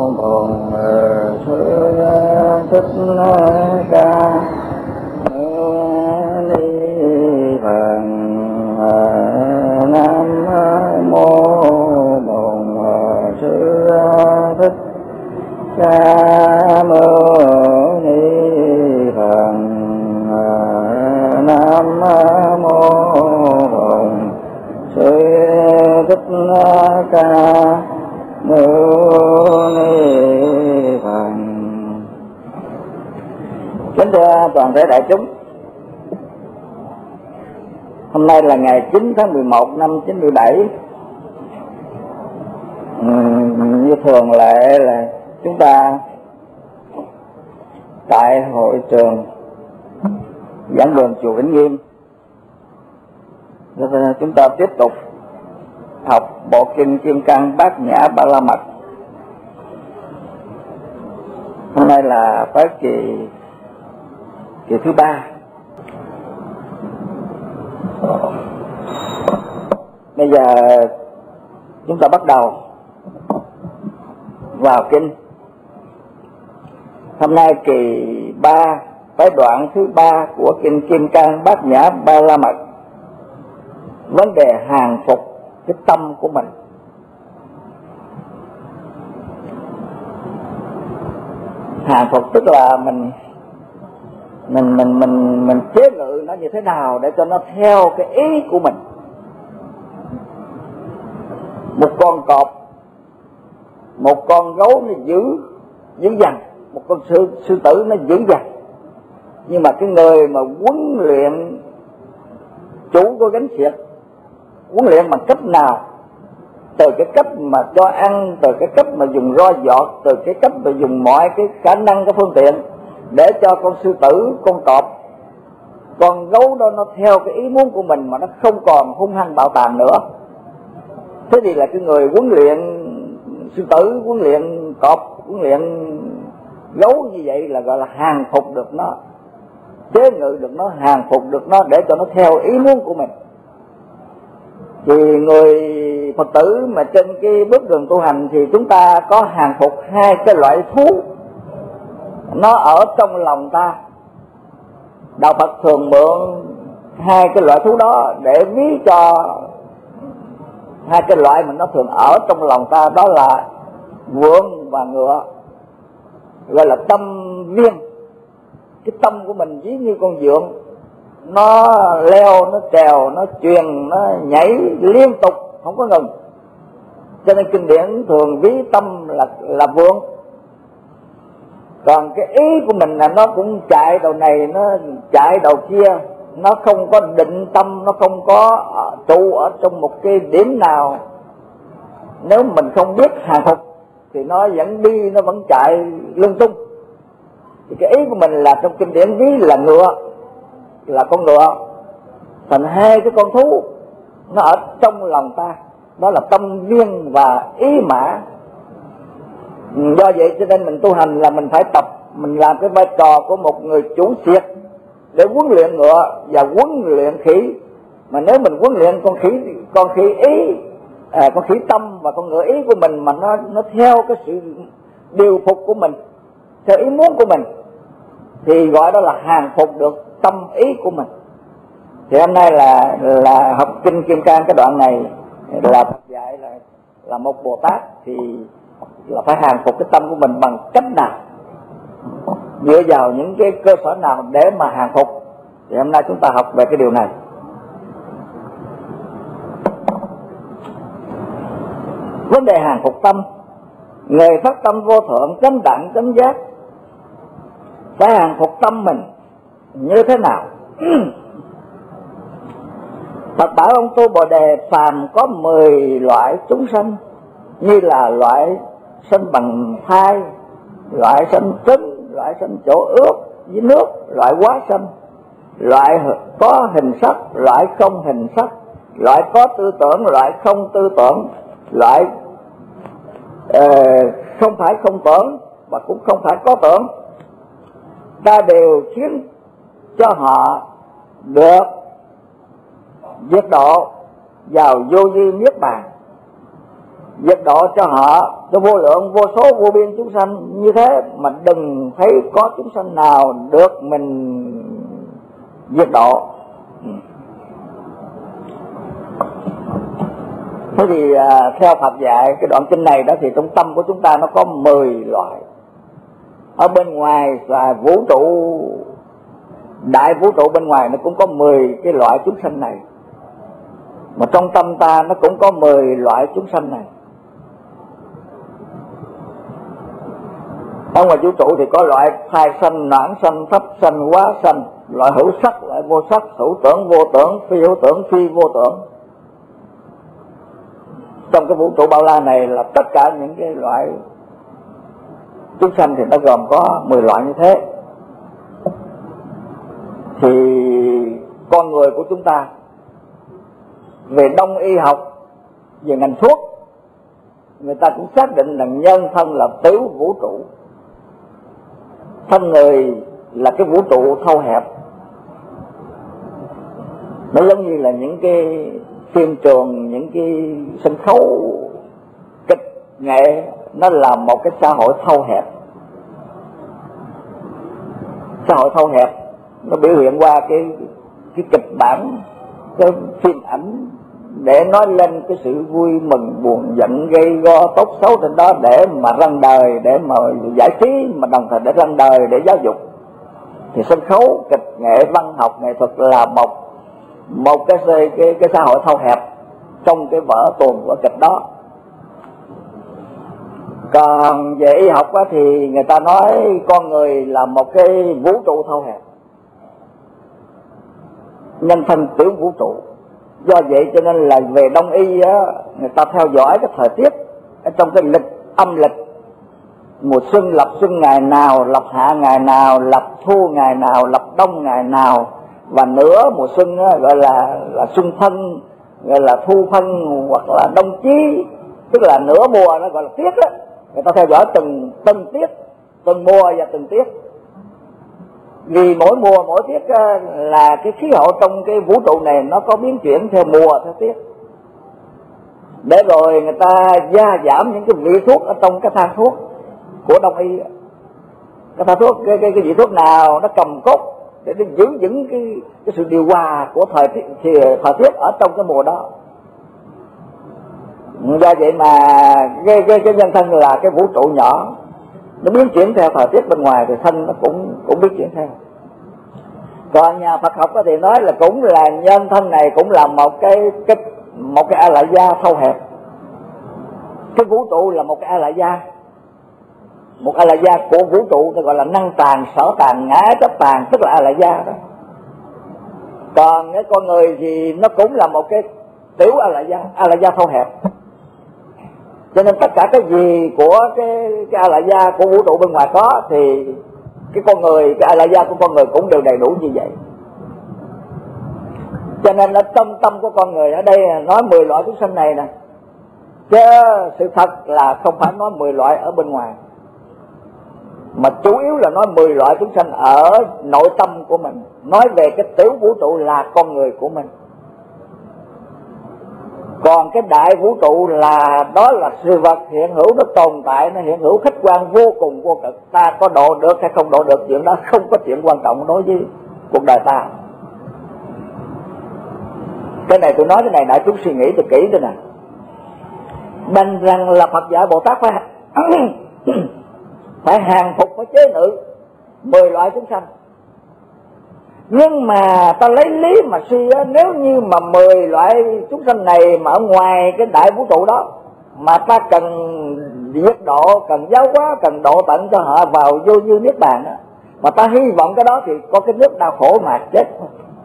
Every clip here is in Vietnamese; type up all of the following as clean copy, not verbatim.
bổn sư thích ca mâu ni phật. Nam mô bổn sư thích ca mâu ni phật. Nam mô bổn sư thích ca mâu ni phật. Kính thưa toàn thể đại chúng, hôm nay là ngày 9 tháng 11 năm 97. Như thường lệ là chúng ta tại hội trường giảng đường chùa Vĩnh Nghiêm, chúng ta tiếp tục học bộ kinh Kim Cang Bát Nhã Ba La Mật. Hôm nay là tới kỳ thứ 3. Bây giờ chúng ta bắt đầu vào kinh. Hôm nay kỳ 3 tới đoạn thứ 3 của kinh Kim Cang Bát Nhã Ba La Mật. Vấn đề hàng phục cái tâm của mình. Hàng phục tức là mình chế ngự nó như thế nào để cho nó theo cái ý của mình. Một con cọp, một con gấu nó dữ dằn, một con sư tử nó dữ dằn, nhưng mà cái người mà huấn luyện chủ của gánh xiệt, huấn luyện bằng cách nào? Từ cái cách mà cho ăn, từ cái cách mà dùng roi giọt, từ cái cách mà dùng mọi cái khả năng, cái phương tiện để cho con sư tử, con cọp, con gấu đó nó theo cái ý muốn của mình mà nó không còn hung hăng bạo tàn nữa. Thế thì là cái người huấn luyện sư tử, huấn luyện cọp, huấn luyện gấu như vậy là gọi là hàng phục được nó, chế ngự được nó, hàng phục được nó để cho nó theo ý muốn của mình. Thì người Phật tử mà trên cái bước đường tu hành thì chúng ta có hàng phục hai cái loại thú nó ở trong lòng ta. Đạo Phật thường mượn hai cái loại thú đó để ví cho hai cái loại mà nó thường ở trong lòng ta, đó là vượn và ngựa, gọi là tâm viên. Cái tâm của mình ví như con vượn, nó leo, nó trèo, nó chuyền, nó nhảy liên tục không có ngừng. Cho nên kinh điển thường ví tâm là vượn. Còn cái ý của mình là nó cũng chạy đầu này, nó chạy đầu kia, nó không có định tâm, nó không có trụ ở trong một cái điểm nào. Nếu mình không biết hàng phục thì nó vẫn đi, nó vẫn chạy lung tung. Thì cái ý của mình là trong kinh điển ví là ngựa, là con ngựa. Thành hai cái con thú nó ở trong lòng ta, đó là tâm viên và ý mã. Do vậy cho nên mình tu hành là mình phải tập, mình làm cái vai trò của một người chủ xiệt để huấn luyện ngựa và huấn luyện khỉ. Mà nếu mình huấn luyện con khỉ ý, con khỉ tâm và con ngựa ý của mình mà nó theo cái sự điều phục của mình, theo ý muốn của mình, thì gọi đó là hàng phục được tâm ý của mình. Thì hôm nay là học kinh Kim Cang, cái đoạn này là Phật dạy là một Bồ Tát thì là phải hàng phục cái tâm của mình bằng cách nào, dựa vào những cái cơ sở nào để mà hàng phục. Thì hôm nay chúng ta học về cái điều này. Vấn đề hàng phục tâm. Người phát tâm vô thượng, chánh đẳng, chánh giác phải hàng phục tâm mình như thế nào? Phật bảo ông Tu Bồ Đề, phàm có 10 loại chúng sanh, như là loại sanh bằng thai, loại sanh trứng, loại sanh chỗ ướt với nước, loại hóa sanh, loại có hình sắc, loại không hình sắc, loại có tư tưởng, loại không tư tưởng, loại không phải không tưởng và cũng không phải có tưởng. Ta đều khiến cho họ được diệt độ vào vô vi niết bàn. diệt độ cho họ, cho vô lượng vô số vô biên chúng sanh như thế, mà đừng thấy có chúng sanh nào được mình diệt độ. Thế thì theo Phật dạy cái đoạn kinh này đó, thì trong tâm của chúng ta nó có 10 loại. Ở bên ngoài và vũ trụ, đại vũ trụ bên ngoài nó cũng có 10 cái loại chúng sanh này, mà trong tâm ta nó cũng có 10 loại chúng sanh này. Ở ngoài vũ trụ thì có loại thai sanh, noãn sanh, thấp sanh, hóa sanh, loại hữu sắc, loại vô sắc, hữu tưởng, vô tưởng, phi hữu tưởng, phi vô tưởng. Trong cái vũ trụ bao la này là tất cả những cái loại chúng sanh thì nó gồm có 10 loại như thế. Thì con người của chúng ta về đông y học, về ngành thuốc, người ta cũng xác định là nhân thân là tiểu vũ trụ. Thân người là cái vũ trụ thâu hẹp. Nó giống như là những cái phim trường, những cái sân khấu kịch nghệ, nó là một cái xã hội thâu hẹp. Xã hội thâu hẹp nó biểu hiện qua cái kịch bản, cái phim ảnh để nói lên cái sự vui mừng, buồn giận, gây go, tốt xấu trên đó để mà răng đời, để mà giải trí, mà đồng thời để răng đời, để giáo dục. Thì sân khấu, kịch nghệ, văn học, nghệ thuật là một cái xã hội thâu hẹp trong cái vở tuồng vở kịch đó. Còn về y học á, thì người ta nói con người là một cái vũ trụ thâu hẹp, nhân thân tiểu vũ trụ. Do vậy cho nên là về đông y á, người ta theo dõi cái thời tiết ở trong cái lịch âm lịch, mùa xuân lập xuân ngày nào, lập hạ ngày nào, lập thu ngày nào, lập đông ngày nào, và nửa mùa xuân á, gọi là xuân phân, gọi là thu phân, hoặc là đông chí, tức là nửa mùa, nó gọi là tiết á. Người ta theo dõi từng tiết, từng mùa và từng tiết. Vì mỗi mùa mỗi tiết là cái khí hậu trong cái vũ trụ này nó có biến chuyển theo mùa theo tiết, để rồi người ta gia giảm những cái vị thuốc ở trong cái thang thuốc của đông y. Cái thang thuốc, cái vị thuốc nào nó cầm cốt để nó giữ vững cái sự điều hòa của thời tiết ở trong cái mùa đó. Do vậy mà cái nhân thân là cái vũ trụ nhỏ, nó biến chuyển theo thời tiết bên ngoài thì thân nó cũng biến chuyển theo. Còn nhà Phật học thì nói là cũng là nhân thân này cũng là một cái a lại gia thâu hẹp. Cái vũ trụ là một cái a lại gia, một a lại gia của vũ trụ, nó gọi là năng tàng, sở tàng, ngã chấp tàng, tức là a lại gia đó. Còn cái con người thì nó cũng là một cái tiểu a lại gia thâu hẹp. Cho nên tất cả cái gì của cái a lại gia của vũ trụ bên ngoài có, thì cái con người, cái a lại gia của con người cũng đều đầy đủ như vậy. Cho nên ở trong tâm của con người ở đây nói 10 loại chúng sanh này nè, chứ sự thật là không phải nói 10 loại ở bên ngoài, mà chủ yếu là nói 10 loại chúng sanh ở nội tâm của mình, nói về cái tiểu vũ trụ là con người của mình. Còn cái đại vũ trụ là đó là sự vật hiện hữu, nó tồn tại, nó hiện hữu khách quan vô cùng vô cực. Ta có độ được hay không độ được, chuyện đó không có chuyện quan trọng đối với cuộc đời ta. Cái này tôi nói cái này đại chúng suy nghĩ tôi kỹ đây nè. Đành rằng là Phật dạy Bồ Tát phải hàng phục, phải chế ngự 10 loại chúng sanh. Nhưng mà ta lấy lý mà suy á, nếu như mà 10 loại chúng sanh này mà ở ngoài cái đại vũ trụ đó mà ta cần diệt độ, cần giáo hóa, cần độ tận cho họ vào vô như niết bàn á, mà ta hy vọng cái đó thì có cái nước đau khổ mà chết thôi.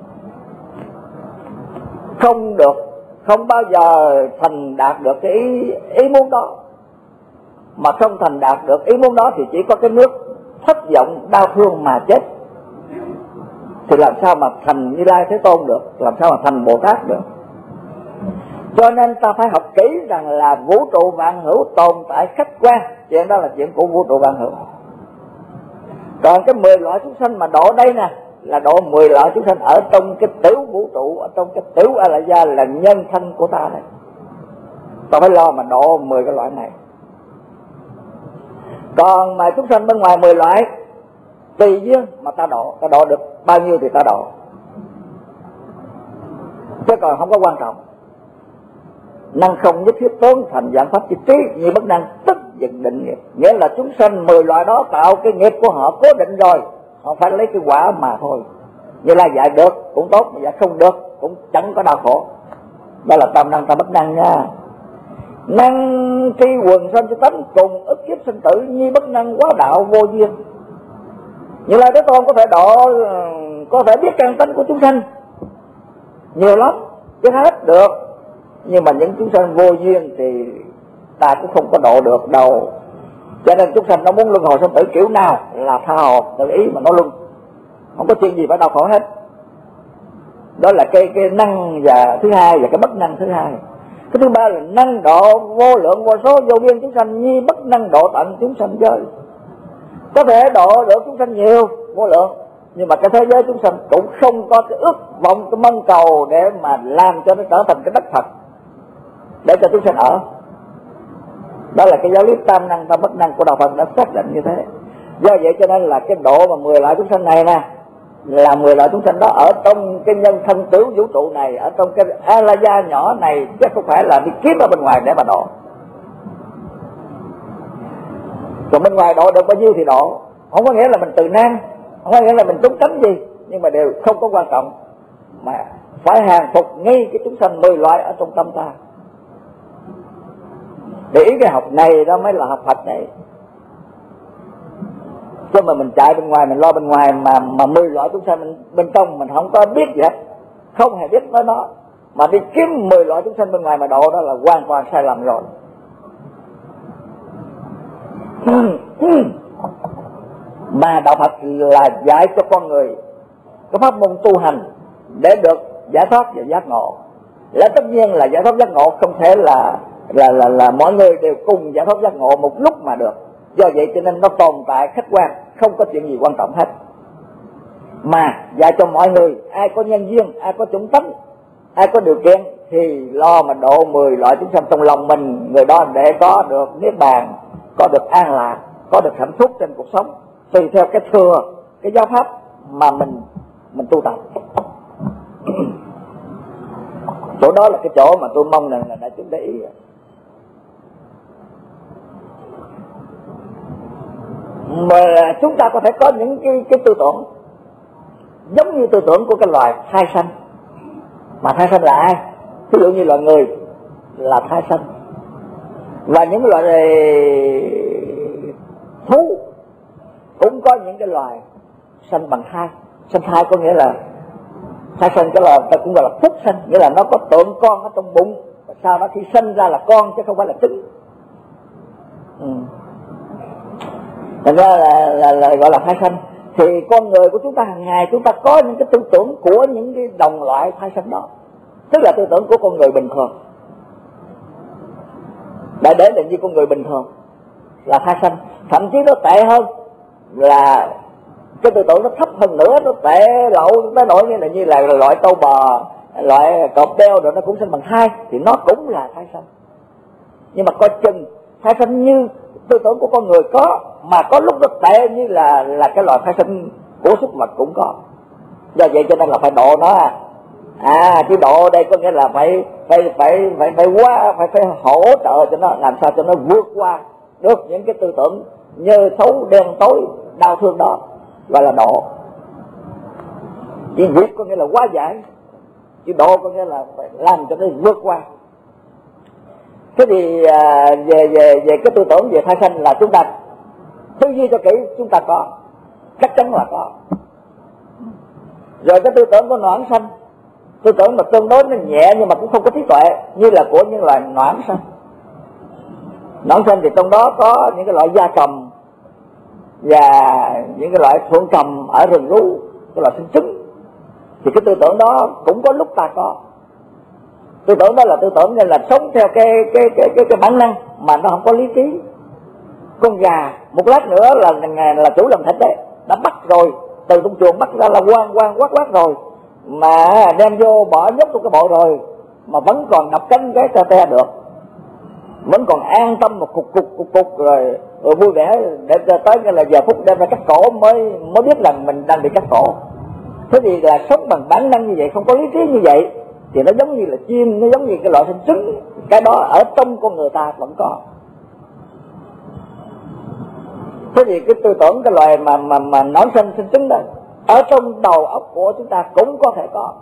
Không được, không bao giờ thành đạt được cái ý muốn đó. Mà không thành đạt được ý muốn đó thì chỉ có cái nước thất vọng, đau thương mà chết. Thì làm sao mà thành Như Lai Thế Tôn được, làm sao mà thành Bồ Tát được. Cho nên ta phải học kỹ rằng là vũ trụ vạn hữu tồn tại khách quan, chuyện đó là chuyện của vũ trụ vạn hữu. Còn cái 10 loại chúng sanh mà độ đây nè, là độ 10 loại chúng sanh ở trong cái tiểu vũ trụ, ở trong cái tiểu a la gia là nhân thân của ta này. ta phải lo mà độ 10 cái loại này. Còn mà chúng sanh bên ngoài 10 loại tùy duyên mà ta độ được bao nhiêu thì ta độ, chứ còn không có quan trọng. Năng không nhất thiết tốn thành dạng pháp chi trí như bất năng tức dựng định nghiệp, nghĩa là chúng sanh 10 loại đó tạo cái nghiệp của họ cố định rồi, họ phải lấy cái quả mà thôi. Như là dạy được cũng tốt, mà dạy không được cũng chẳng có đau khổ. Đó là tam năng tam bất năng nha. Năng tri quần sanh cho tánh cùng ức kiếp sinh tử như bất năng quá đạo vô duyên. Như là Thế Tôn có thể độ, có thể biết căn tánh của chúng sanh nhiều lắm chứ hết được, nhưng mà những chúng sanh vô duyên thì ta cũng không có độ được đâu. Cho nên chúng sanh nó muốn luân hồi sinh tử kiểu nào là tha hồ tự ý mà nó luân, không có chuyện gì phải đau khổ hết. Đó là cái năng và thứ hai và cái bất năng thứ hai. Cái thứ ba là năng độ vô lượng vô số vô biên chúng sanh như bất năng độ tận chúng sanh giới. Có thể độ được chúng sanh nhiều vô lượng, nhưng mà cái thế giới chúng sanh cũng không có cái ước vọng, cái mong cầu để mà làm cho nó trở thành cái đất Phật để cho chúng sanh ở. Đó là cái giáo lý tam năng tam bất năng của đạo Phật đã xác định như thế. Do vậy cho nên là cái độ mà 10 loại chúng sanh này nè, là 10 loại chúng sanh đó ở trong cái nhân thân tiểu vũ trụ này, ở trong cái Alaya nhỏ này, chứ không phải là đi kiếm ở bên ngoài để mà độ. Còn bên ngoài độ được bao nhiêu thì độ, không có nghĩa là mình từ nan, không có nghĩa là mình trốn tránh gì, nhưng mà đều không có quan trọng, mà phải hàng phục ngay cái chúng sanh 10 loại ở trong tâm ta. Để ý cái học này đó mới là học Phật này. Chứ mà mình chạy bên ngoài, mình lo bên ngoài mà 10 loại chúng sanh mình bên trong mình không có biết gì hết, không hề biết với nó, mà đi kiếm 10 loại chúng sanh bên ngoài mà độ, đó là hoàn toàn sai lầm rồi. Mà đạo Phật là dạy cho con người cái pháp môn tu hành để được giải thoát và giác ngộ. Là tất nhiên là giải thoát giác ngộ không thể là mọi người đều cùng giải thoát giác ngộ một lúc mà được. Do vậy cho nên nó tồn tại khách quan, không có chuyện gì quan trọng hết. Mà dạy cho mọi người, ai có nhân duyên, ai có chủng tánh, ai có điều kiện thì lo mà độ 10 loại chúng sanh trong lòng mình, người đó để có được niết bàn, có được an lạc, có được hạnh phúc trên cuộc sống, tùy theo cái thừa, cái giáo pháp mà mình tu tập. Chỗ đó là cái chỗ mà tôi mong rằng là đại chúng để ý. Mà chúng ta có thể có những cái tư tưởng giống như tư tưởng của cái loài thai sanh. Mà thai sanh là ai? Ví dụ như loài người là thai sanh, và những loại thú cũng có những cái loài sanh bằng thai. Sanh thai có nghĩa là thai sanh, cái là ta cũng gọi là phúc sanh, nghĩa là nó có tượng con ở trong bụng, và sau đó khi sinh ra là con chứ không phải là trứng. Thành ra là gọi là thai sanh. Thì con người của chúng ta hàng ngày chúng ta có những cái tư tưởng của những cái đồng loại thai sanh đó, tức là tư tưởng của con người bình thường. Để định như con người bình thường là thai sanh. Thậm chí nó tệ hơn là cái tư tưởng nó thấp hơn nữa, nó tệ lậu tới nỗi như là loại trâu bò, loại cọp đeo rồi nó cũng sinh bằng thai, thì nó cũng là thai sanh. Nhưng mà coi chừng thai sanh như tư tưởng của con người có, mà có lúc nó tệ như là cái loại thai sanh của súc vật cũng có. Do vậy cho nên là phải độ nó. Chứ độ đây có nghĩa là phải hỗ trợ cho nó, làm sao cho nó vượt qua được những cái tư tưởng như xấu, đen tối, đau thương đó, gọi là độ. Chỉ việc có nghĩa là hóa giải, chứ độ có nghĩa là phải làm cho nó vượt qua. Thế thì về cái tư tưởng về thai sanh là chúng ta tư duy cho kỹ, chúng ta có, chắc chắn là có. Rồi cái tư tưởng của noãn sanh, tư tưởng mà tương đối nó nhẹ nhưng mà cũng không có trí tuệ, như là của những loài noãn sanh. Noãn sanh thì trong đó có những cái loại gia cầm và những cái loại phượng cầm ở rừng rú, cái loại sinh trứng. Thì cái tư tưởng đó cũng có lúc ta có. Tư tưởng đó là tư tưởng nên là sống theo cái bản năng mà nó không có lý trí. Con gà một lát nữa là chủ làm thịt đấy, đã bắt rồi, từ trong chuồng bắt ra là quang quát rồi, mà đem vô bỏ nhốt trong cái bộ rồi mà vẫn còn đập cánh cái te được. vẫn còn an tâm một cục rồi vui vẻ để tới cái là giờ phút đem ra cắt cổ mới biết là mình đang bị cắt cổ. Thế thì là sống bằng bản năng như vậy, không có lý trí như vậy thì nó giống như là chim, nó giống như cái loại sinh trứng, cái đó ở trong con người ta vẫn có. Thế thì cái tư tưởng cái loài mà nổi sinh trứng đó ở trong đầu óc của chúng ta cũng có thể có.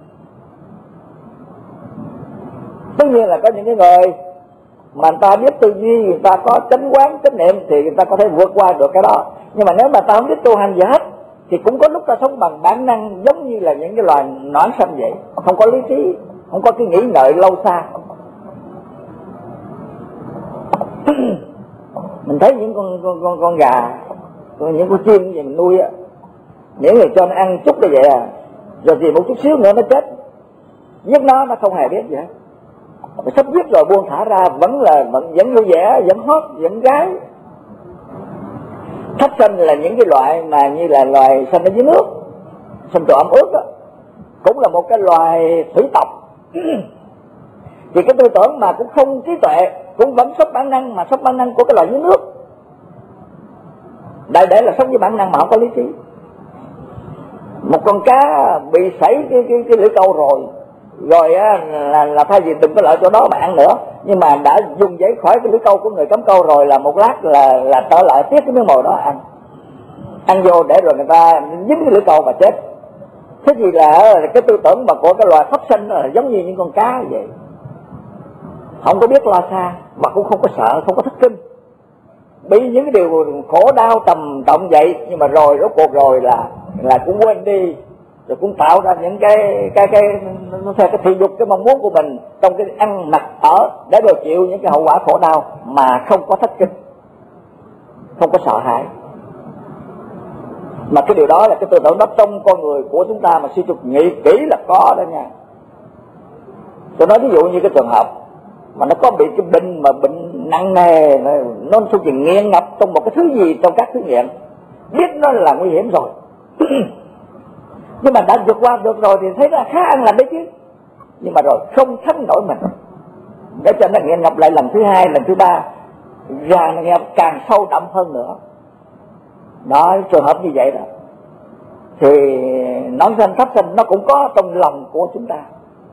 Tất nhiên là có những cái người mà người ta biết tư duy, người ta có chánh quán chánh niệm thì người ta có thể vượt qua được cái đó. Nhưng mà nếu mà ta không biết tu hành gì hết thì cũng có lúc ta sống bằng bản năng, giống như là những cái loài noãn xanh vậy, không có lý trí, không có cái nghĩ ngợi lâu xa. Mình thấy những con gà, những con chim như vậy mình nuôi á, những người cho nó ăn chút như vậy à, rồi thì một chút xíu nữa nó chết, giết nó không hề biết gì hết. Sắp giết rồi buông thả ra vẫn vui vẻ, vẫn hót, vẫn gái. Thấp sinh là những cái loại mà như là loài sinh ở dưới nước, sinh trụ ẩm ướt đó, cũng là một cái loài thủy tộc. Thì cái tư tưởng mà cũng không trí tuệ, cũng vẫn sống bản năng, mà sống bản năng của cái loài dưới nước. Đại để là sống với bản năng mà không có lý trí. Một con cá bị sảy cái lưỡi câu rồi á, là thay vì đừng có lợi chỗ đó mà ăn nữa, nhưng mà đã dùng giấy khỏi cái lưỡi câu của người cắm câu rồi, là một lát là trở lại tiếp cái miếng mồi đó ăn vô để rồi người ta dính cái lưỡi câu mà chết. Thế thì là cái tư tưởng mà của cái loài thấp sinh là giống như những con cá vậy, không có biết lo xa mà cũng không có sợ, không có thất kinh, bị những cái điều khổ đau trầm trọng vậy, nhưng mà rồi rốt cuộc rồi là cũng quên đi, rồi cũng tạo ra những cái nó theo cái thị dục, cái mong muốn của mình trong cái ăn mặc ở, để rồi chịu những cái hậu quả khổ đau mà không có thất kinh, không có sợ hãi. Mà cái điều đó là cái tư tưởng đó trong con người của chúng ta mà suy tục nghĩ kỹ là có đó nha. Tôi nói ví dụ như cái trường hợp mà nó có bị cái bệnh nặng nề, nó thuộc về nghiện ngập trong một cái thứ gì trong các thử nghiệm, biết nó là nguy hiểm rồi nhưng mà đã vượt qua được rồi thì thấy là khá ăn lành đấy chứ, nhưng mà rồi không thắng nổi mình, để cho nó nghiện ngập lại lần thứ hai, lần thứ ba, ra nó nghe càng sâu đậm hơn nữa. Đó, trường hợp như vậy đó thì nón xanh thấp xanh nó cũng có trong lòng của chúng ta.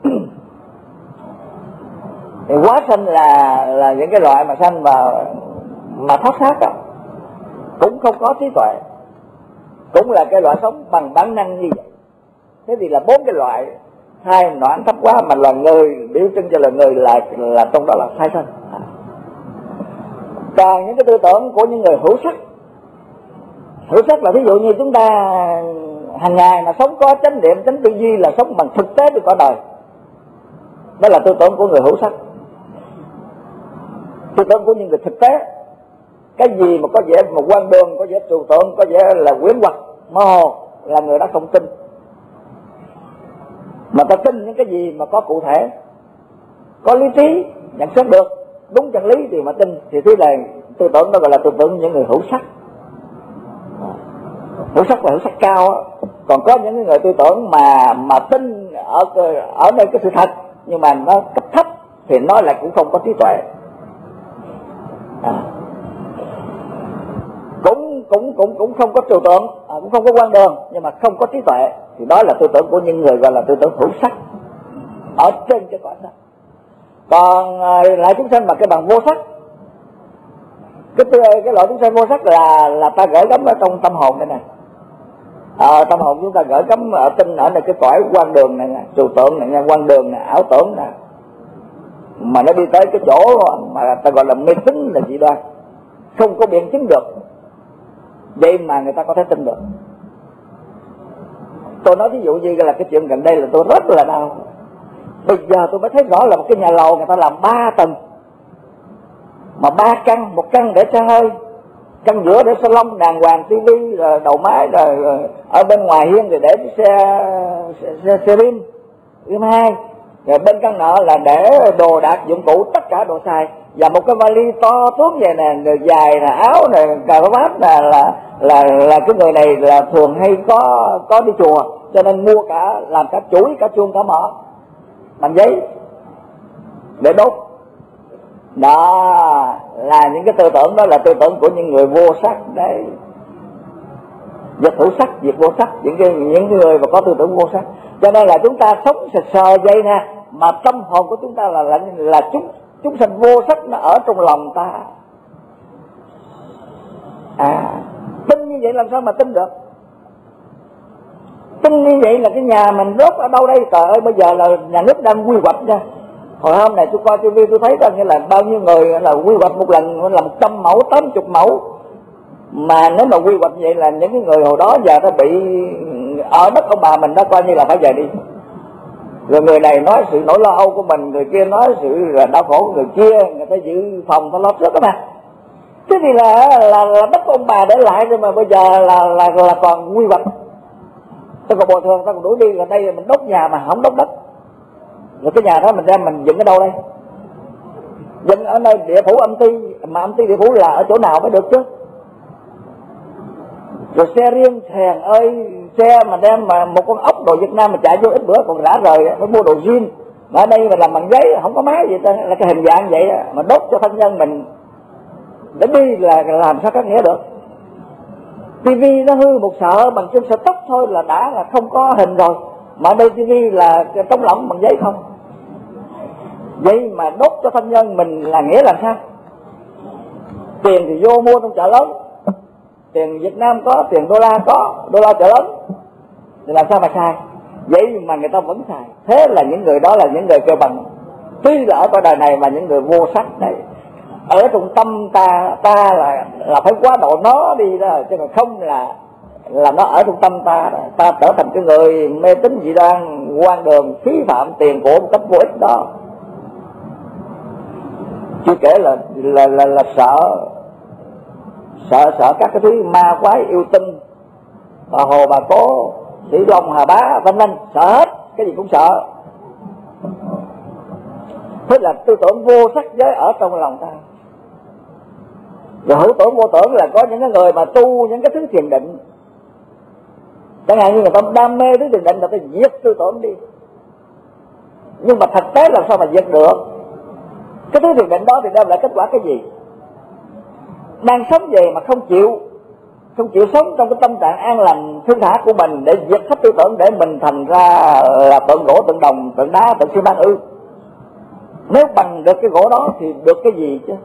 Thì quá sanh là những cái loại mà sanh mà thoát xác đó, cũng không có trí tuệ, cũng là cái loại sống bằng bản năng như vậy. Thế thì là 4 cái loại thai noãn thấp quá, mà loài người biểu trưng cho loài người là trong đó là thai sanh. Còn những cái tư tưởng của những người hữu sắc là ví dụ như chúng ta hàng ngày mà sống có chánh niệm, chánh tư duy, là sống bằng thực tế với cõi đời, đó là tư tưởng của người hữu sắc. Tư tưởng của những người thực tế, cái gì mà có vẻ một quan đường, có vẻ trừu tượng, có vẻ là quyến hoặc mơ hồ, là người đó không tin. Mà ta tin những cái gì mà có cụ thể, có lý trí, nhận xét được đúng chân lý thì mà tin, thì thứ này tư tưởng đó gọi là tư tưởng những người hữu sắc. Hữu sắc là hữu sắc cao á. Còn có những người tư tưởng mà tin ở nơi cái sự thật, nhưng mà nó cấp thấp thì nó lại cũng không có trí tuệ. Cũng không có trừu tượng, cũng không có quan đường, nhưng mà không có trí tuệ, thì đó là tư tưởng của những người gọi là tư tưởng hữu sắc ở trên cái cõi sắc. Còn lại chúng sanh mà cái bằng vô sắc, cái loại chúng sanh vô sắc là ta gửi gắm ở trong tâm hồn đây nè. Tâm hồn chúng ta gửi gắm ở tin ở nơi cái cõi quan đường này nè, trừu tượng này nha, quan đường nè, ảo tưởng nè, mà nó đi tới cái chỗ mà ta gọi là mê tín là dị đoan, không có biện chứng được, vậy mà người ta có thể tin được. Tôi nói ví dụ như là cái chuyện gần đây là tôi rất là đau. Bây giờ tôi mới thấy rõ là một cái nhà lầu người ta làm 3 tầng, mà 3 căn, một căn để xe hơi, căn giữa để salon đàng hoàng, tivi, rồi đầu máy, rồi ở bên ngoài hiên rồi để xe rim 2, rồi bên căn nọ là để đồ đạc dụng cụ tất cả đồ xài, và một cái vali to tướng vậy nè, người dài nè, áo nè, cà vạt nè, là cái người này là thường hay có đi chùa, cho nên mua cả, làm cả chuỗi, cả chuông, cả mỏ bằng giấy để đốt. Đó là những cái tư tưởng, đó là tư tưởng của những người vô sắc đấy. Diệt hữu sắc, diệt vô sắc, những người mà có tư tưởng vô sắc. Cho nên là chúng ta sống sờ vậy nè, mà tâm hồn của chúng ta là chúng sanh vô sắc nó ở trong lòng ta. Tin như vậy làm sao mà tin được? Tin như vậy là cái nhà mình rốt ở đâu đây? Trời ơi, bây giờ là nhà nước đang quy hoạch nha. Hồi hôm này tôi coi TV tôi thấy như là bao nhiêu người là quy hoạch một lần là 100 mẫu, 80 mẫu. Mà nếu mà quy hoạch vậy là những cái người hồi đó giờ nó bị ở đất ông bà mình đó, coi như là phải về đi. Rồi người này nói sự nỗi lo âu của mình, người kia nói sự đau khổ của người kia, người ta dự phòng ta lo trước đó mà. Thế thì là đất ông bà để lại rồi mà bây giờ là còn quy hoạch. Ta còn bồi thường, ta còn đuổi đi, là đây mình đốt nhà mà không đốt đất. Rồi cái nhà đó mình đem mình dựng ở đâu đây? Dựng ở nơi địa phủ âm ty, mà âm ty địa phủ là ở chỗ nào mới được chứ? Rồi xe riêng thèn ơi, xe mà đem mà một con ốc đồ Việt Nam mà chạy vô ít bữa còn rã rời, nó mua đồ zin. Mà ở đây mà làm bằng giấy, không có máy gì ta, là cái hình dạng vậy mà đốt cho thân nhân mình để đi là làm sao các nghĩa được? Tivi nó hư một sợ bằng chân sợ tóc thôi là đã là không có hình rồi, mà ở đây tivi là trống lỏng bằng giấy không. Vậy mà đốt cho thân nhân mình là nghĩa làm sao? Tiền thì vô mua trong chợ lớn, tiền Việt Nam có, tiền đô la có, đô la chợ lớn, thì làm sao mà xài? Vậy mà người ta vẫn xài. Thế là những người đó là những người cơ bằng. Tuy là ở cõi đời này mà những người vô sắc đấy, ở trong tâm ta là phải quá độ nó đi đó, chứ mà không là nó ở trong tâm ta trở thành cái người mê tín dị đoan, hoang đường, phí phạm tiền của một cách vô ích đó. Chưa kể là sợ các cái thứ ma quái yêu tinh, bà Hồ bà Cố, Sĩ Long Hà Bá vân vân, sợ hết, cái gì cũng sợ. Thế là tư tưởng vô sắc giới ở trong lòng ta. Rồi hữu tưởng vô tưởng là có những cái người mà tu những cái thứ thiền định, chẳng hạn như người ta đam mê thứ thiền định là phải diệt tư tưởng đi. Nhưng mà thực tế làm sao mà diệt được? Cái thứ thiền định đó thì đem lại kết quả cái gì? Đang sống vậy mà không chịu sống trong cái tâm trạng an lành thư thả của mình để diệt hết tư tưởng, để mình thành ra là tượng gỗ, tượng đồng, tượng đá, tượng xi măng ư? Nếu bằng được cái gỗ đó thì được cái gì chứ?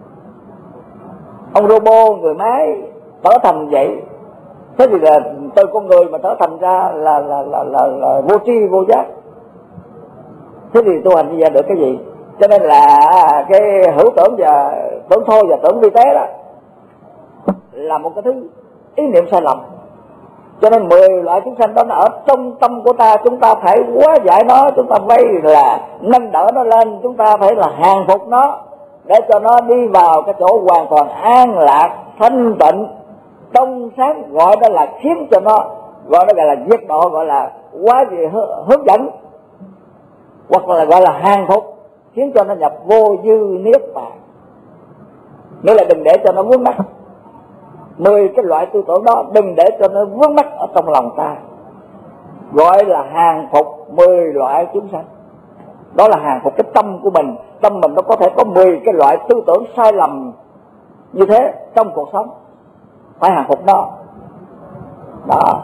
Ông robot, người máy trở thành vậy, thế thì là từ con người mà trở thành ra là vô tri vô giác. Thế thì tu hành như vậy được cái gì? Cho nên là cái hữu tưởng và tưởng thôi và tưởng vi tế đó là một cái thứ ý niệm sai lầm. Cho nên 10 loại chúng sanh đó nó ở trong tâm của ta, chúng ta phải hóa giải nó, chúng ta phải là nâng đỡ nó lên, chúng ta phải là hàng phục nó để cho nó đi vào cái chỗ hoàn toàn an lạc, thanh tịnh, trong sáng, gọi đó là khiến cho nó, gọi đó là diệt độ, gọi là quá gì hướng dẫn, hoặc là gọi là hàng phục, khiến cho nó nhập vô dư niết bàn. Nghĩa là đừng để cho nó vướng mắc. 10 cái loại tư tưởng đó đừng để cho nó vướng mắc ở trong lòng ta, gọi là hàng phục 10 loại chúng sanh. Đó là hàng phục cái tâm của mình. Tâm mình nó có thể có 10 cái loại tư tưởng sai lầm như thế trong cuộc sống, phải hàng phục nó đó.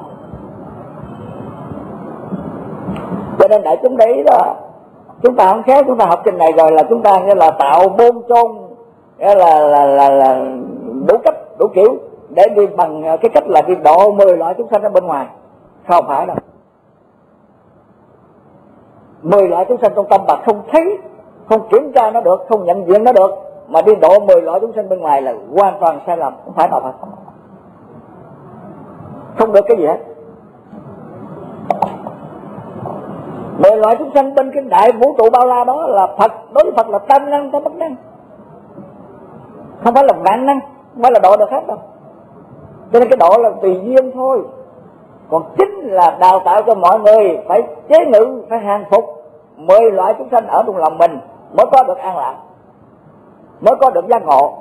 Cho nên đại chúng đấy đó, chúng ta không khéo, chúng ta học trình này rồi là chúng ta như là tạo bôn chôn, nghĩa là đủ cách đủ kiểu để đi bằng cái cách là đi độ 10 loại chúng sanh ở bên ngoài. Không phải đâu. 10 loại chúng sanh trong tâm bạn không thấy, không kiểm tra nó được, không nhận diện nó được, mà đi độ 10 loại chúng sanh bên ngoài là hoàn toàn sai lầm, không phải nào phải. Không được cái gì hết. 10 loại chúng sanh bên cái đại vũ trụ bao la đó là Phật, đối với Phật là tam năng, tam bất năng, không phải là vạn năng, không phải là độ được hết đâu. Cho nên cái độ là tùy duyên thôi. Còn chính là đào tạo cho mọi người phải chế ngự, phải hàng phục 10 loại chúng sanh ở trong lòng mình mới có được an lạc, mới có được giác ngộ.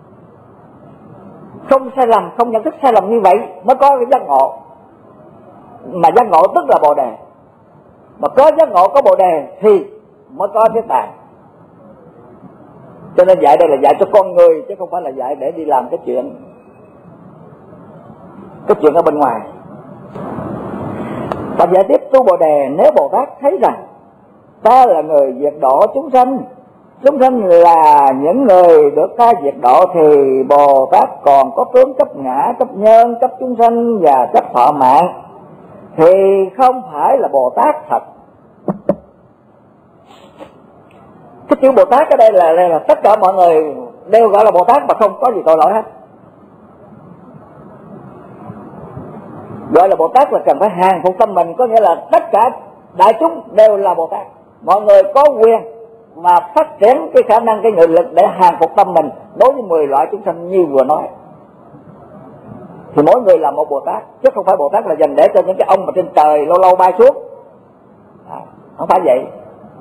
Không sai lầm, không nhận thức sai lầm như vậy mới có cái giác ngộ. Mà giác ngộ tức là Bồ Đề. Mà có giác ngộ, có Bồ Đề thì mới có Niết Bàn. Cho nên dạy đây là dạy cho con người, chứ không phải là dạy để đi làm cái chuyện ở bên ngoài. Và giải tiếp tu Bồ Đề: nếu Bồ Tát thấy rằng ta là người diệt độ chúng sanh là những người được ta diệt độ, thì Bồ Tát còn có tướng chấp ngã, chấp nhân, chấp chúng sanh và chấp thọ mạng, thì không phải là Bồ Tát thật. Cái chữ Bồ Tát ở đây là tất cả mọi người đều gọi là Bồ Tát mà không có gì tội lỗi hết. Gọi là Bồ Tát là cần phải hàng phục tâm mình, có nghĩa là tất cả đại chúng đều là Bồ Tát. Mọi người có quyền mà phát triển cái khả năng, cái nghị lực để hàng phục tâm mình đối với 10 loại chúng sanh như vừa nói. Thì mỗi người là một Bồ Tát, chứ không phải Bồ Tát là dành để cho những cái ông mà trên trời lâu lâu bay xuống. Không phải vậy.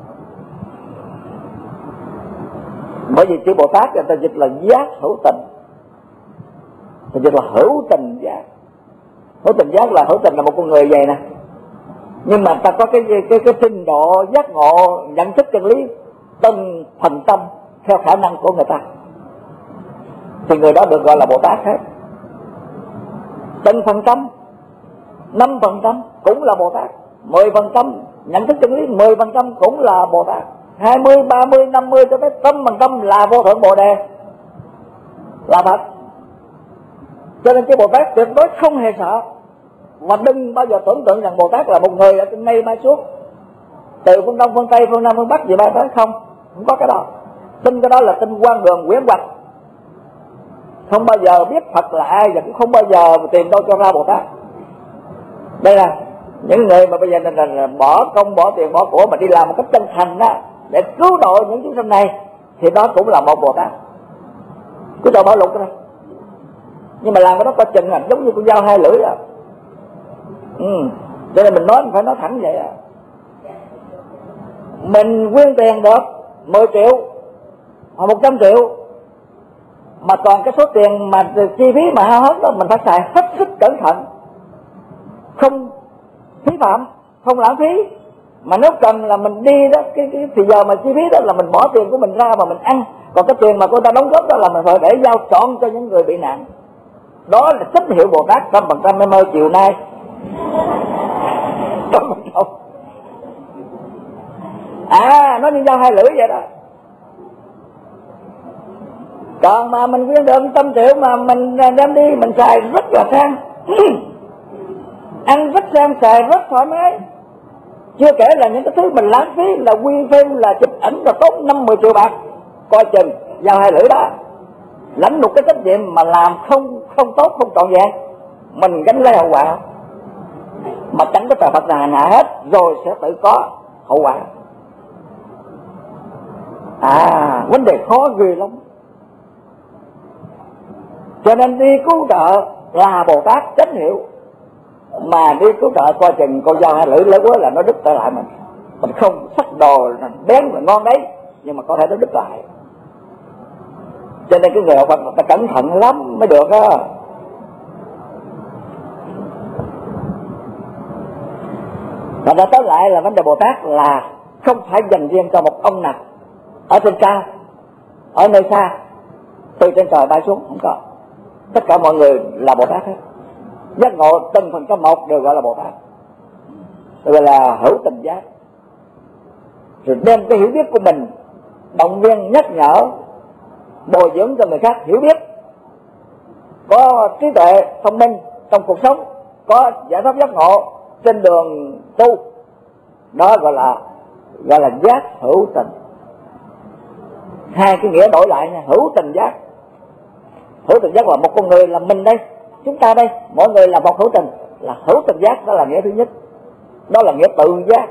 Bởi vì chữ Bồ Tát người ta dịch là giác hữu tình, ta dịch là hữu tình giác. Hữu tình giác là hữu tình là một con người vậy nè, nhưng mà ta có cái trình độ giác ngộ, nhận thức chân lý từng phần tâm theo khả năng của người ta, thì người đó được gọi là Bồ Tát hết. Từng phần tâm, 5% cũng là Bồ Tát, 10% nhận thức chân lý 10% cũng là Bồ Tát, 20, 30, 50 cho tới 100% là vô thượng Bồ Đề, là thật. Cho nên cái Bồ Tát tuyệt đối không hề sợ. Và đừng bao giờ tưởng tượng rằng Bồ Tát là một người ở trên mây bay xuống từ phương Đông, phương Tây, phương Nam, phương Bắc gì bay tới. Không có cái đó. Tin cái đó là tin quan đường quyến hoạch, không bao giờ biết Phật là ai, và cũng không bao giờ tìm đâu cho ra Bồ Tát. Đây là những người mà bây giờ là bỏ công, bỏ tiền, bỏ của mà đi làm một cách chân thành đó để cứu độ những chúng sanh này, thì đó cũng là một Bồ Tát. Cứ cho bảo lục đó. Nhưng mà làm cái đó có chừng là giống như con dao hai lưỡi à. Cho nên mình nói mình phải nói thẳng vậy à. Mình quyên tiền được 10 triệu hoặc 100 triệu, mà còn cái số tiền mà chi phí mà hao hết đó mình phải xài hết sức cẩn thận, không phí phạm, không lãng phí. Mà nếu cần là mình đi đó, thì giờ mà chi phí đó là mình bỏ tiền của mình ra mà mình ăn. Còn cái tiền mà cô ta đóng góp đó là mình phải để giao trọn cho những người bị nạn. Đó là tín hiệu Bồ Tát 100% em ơi, chiều nay. Nó như dao hai lưỡi vậy đó. Còn mà mình quyên được 100 triệu mà mình đem đi mình xài rất là sang, ăn rất sang, xài rất thoải mái. Chưa kể là những cái thứ mình lãng phí là quy phim, là chụp ảnh là tốn 50 triệu bạc. Coi chừng dao hai lưỡi đó. Lãnh một cái trách nhiệm mà làm không tốt, không trọn vẹn, mình gánh lấy hậu quả. Mà chẳng có trời Phật nào nạ hết, rồi sẽ tự có hậu quả. Vấn đề khó ghê lắm. Cho nên đi cứu trợ là Bồ Tát chánh hiệu, mà đi cứu trợ coi chừng con dao hai lưỡi lớn quá là nó đứt trở lại mình. Mình không sắc đồ bén và ngon đấy, nhưng mà có thể nó đứt lại. Cho nên cái người học Phật ta cẩn thận lắm mới được á. Và đã tới lại là vấn đề Bồ Tát là không phải dành riêng cho một ông nào ở trên cao, ở nơi xa, từ trên trời bay xuống, không có. Tất cả mọi người là Bồ Tát hết. Giác ngộ từng phần trăm một đều gọi là Bồ Tát, gọi là hữu tình giác. Rồi đem cái hiểu biết của mình động viên, nhắc nhở, bồi dưỡng cho người khác hiểu biết, có trí tuệ thông minh trong cuộc sống, có giải pháp giác ngộ trên đường tu. Đó gọi là giác hữu tình. Hai cái nghĩa đổi lại nha. Hữu tình giác, hữu tình giác là một con người là mình đây, chúng ta đây, mỗi người là một hữu tình, là hữu tình giác. Đó là nghĩa thứ nhất, đó là nghĩa tự giác.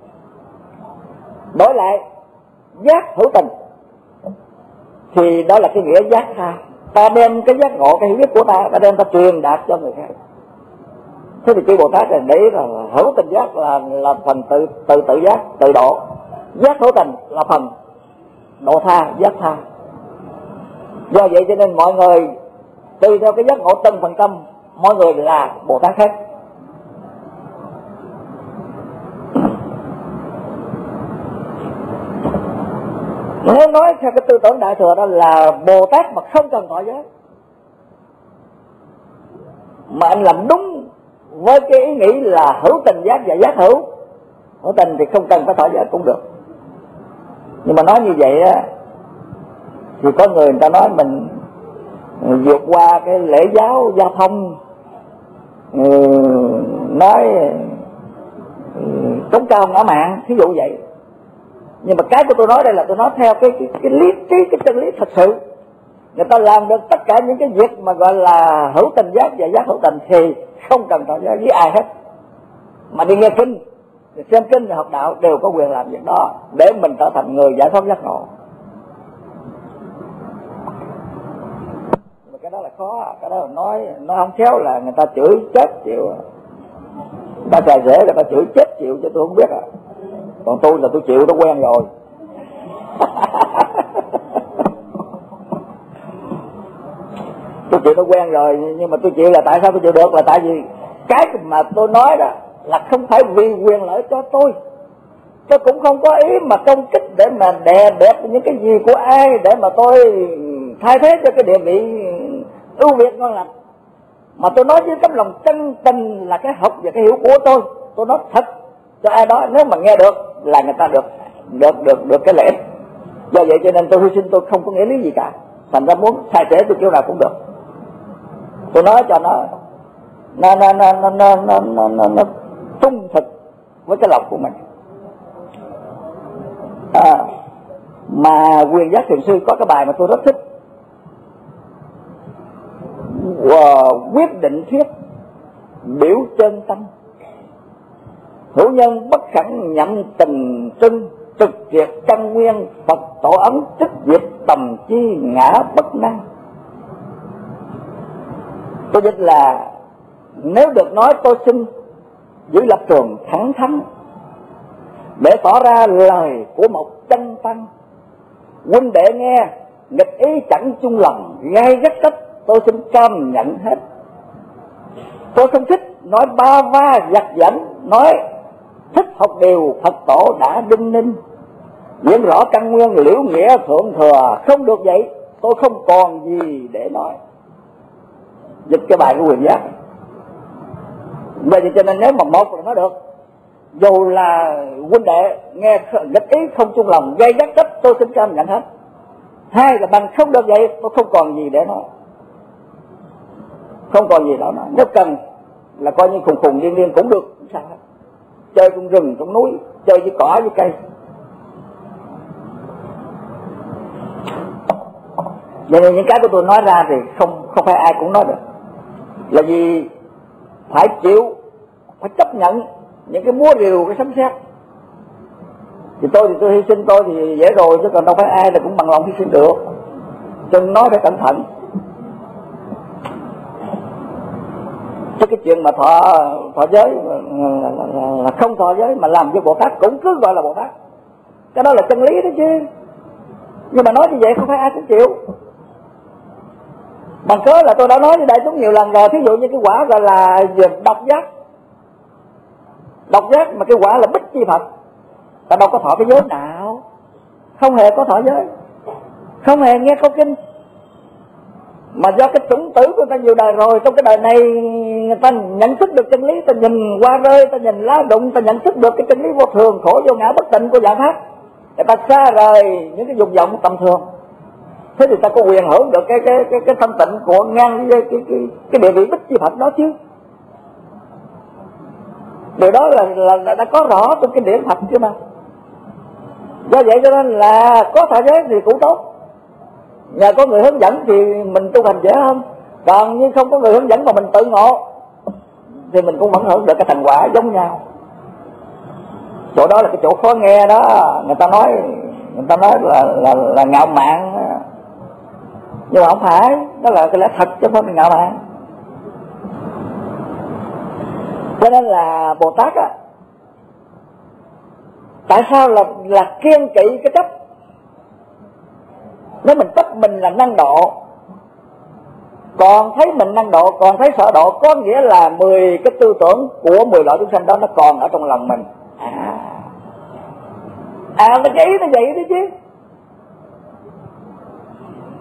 Đổi lại giác hữu tình thì đó là cái nghĩa giác tha. Ta đem cái giác ngộ, cái hiểu biết của ta đem ta truyền đạt cho người khác. Thế thì chư Bồ Tát này để là hữu tình giác là phần tự giác, tự độ. Giác hữu tình là phần độ tha, giác tha. Do vậy cho nên mọi người tùy theo cái giác ngộ từng phần trăm, mọi người là Bồ Tát hết. Nếu nói theo cái tư tưởng Đại Thừa đó là Bồ Tát mà không cần thọ giới, mà anh làm đúng với cái ý nghĩ là hữu tình giác và giác hữu. Hữu tình thì không cần phải thọ giới cũng được. Nhưng mà nói như vậy á, thì có người ta nói mình vượt qua cái lễ giáo giao thông, nói chống cao ngã mạng, thí dụ vậy. Nhưng mà cái của tôi nói đây là tôi nói theo cái lý trí, cái chân lý thật sự. Người ta làm được tất cả những cái việc mà gọi là hữu tình giác và giác hữu tình thì không cần thọ giới với ai hết, mà đi nghe kinh, xem kinh và học đạo đều có quyền làm việc đó để mình trở thành người giải thoát giác ngộ. Mà cái đó là khó, cái đó là nói không khéo là người ta chửi chết chịu, người ta xài rễ là ta chửi chết chịu chứ tôi không biết à. Còn tôi là tôi chịu, nó quen rồi. Tôi chịu nó quen rồi, nhưng mà tôi chịu là tại sao tôi chịu được, là tại vì cái mà tôi nói đó là không phải vì quyền lợi cho tôi cũng không có ý mà công kích để mà đè bẹp những cái gì của ai để mà tôi thay thế cho cái địa vị ưu việt ngon lành, mà tôi nói với tấm lòng chân tình là cái học và cái hiểu của tôi nói thật cho ai đó, nếu mà nghe được là người ta được cái lễ. Do vậy cho nên tôi hy sinh, tôi không có nghĩa lý gì cả, thành ra muốn thay thế tôi kiểu nào cũng được. Tôi nói cho nó trung thực với cái lòng của mình. Mà Quyền Giác Thiền Sư có cái bài mà tôi rất thích, quyết định thuyết biểu chân tâm, hữu nhân bất khẳng nhận tình trưng, trực triệt căn nguyên Phật tổ ấn, trích diệt tầm chi ngã bất năng. Tôi biết là nếu được nói tôi xin giữ lập trường thẳng thắn để tỏ ra lời của một chân tăng. Huynh đệ nghe nghịch ý chẳng chung lòng, gai gắt cách tôi xin cam nhận hết. Tôi không thích nói ba va giặt giảnh, nói thích học điều Phật tổ đã đinh ninh. Diễn rõ căn nguyên liễu nghĩa thượng thừa, không được vậy tôi không còn gì để nói. Dịch cái bài của Quyền Giác. Vậy thì cho nên nếu mà một là nói được, dù là huynh đệ nghe nghịch ý không chung lòng, gây gắt cách tôi xin cam nhận hết. Hai là bằng không được vậy tôi không còn gì để nói, không còn gì đó nói. Nếu cần là coi như khùng điên cũng được, không sao hết. Chơi trong rừng trong núi, chơi với cỏ với cây. Vậy nên những cái của tôi nói ra thì không phải ai cũng nói được, là vì phải chịu, phải chấp nhận những cái múa rìu, cái sấm sét. Thì tôi hy sinh tôi thì dễ rồi, chứ còn đâu phải ai là cũng bằng lòng hy sinh được. Cho nên nói phải cẩn thận. Chứ cái chuyện mà thọ giới là không thọ giới mà làm cho Bồ Tát cũng cứ gọi là Bồ Tát, cái đó là chân lý đó chứ. Nhưng mà nói như vậy không phải ai cũng chịu. Bằng cớ là tôi đã nói với đại chúng nhiều lần rồi, thí dụ như cái quả gọi là độc giác mà cái quả là bích chi Phật, ta đâu có thọ cái giới nào, không hề có thọ giới, không hề nghe câu kinh. Mà do cái chủng tử của người ta nhiều đời rồi, trong cái đời này người ta nhận thức được chân lý, ta nhìn qua rơi, ta nhìn lá đụng, ta nhận thức được cái chân lý vô thường, khổ vô ngã bất tịnh của giải thoát, người ta xa rời những cái dục vọng tầm thường. Thế thì ta có quyền hưởng được cái thanh tịnh của ngang cái địa vị bích chi Phật đó chứ. Điều đó là đã có rõ trong kinh điển Phật chứ mà. Do vậy cho nên là có thọ giới thì cũng tốt, nhờ có người hướng dẫn thì mình tu hành dễ hơn. Còn như không có người hướng dẫn mà mình tự ngộ thì mình cũng vẫn hưởng được cái thành quả giống nhau. Chỗ đó là cái chỗ khó nghe đó. Người ta nói là ngạo mạn, nhưng mà không phải, đó là cái lẽ thật chứ không phải ngạo mạn. Cho nên là Bồ Tát á, tại sao là kiên kỵ cái chấp? Nếu mình chấp mình là năng độ, còn thấy mình năng độ, còn thấy sở độ, có nghĩa là 10 cái tư tưởng của 10 loại chúng sanh đó nó còn ở trong lòng mình. Là cái ý nó vậy đó chứ.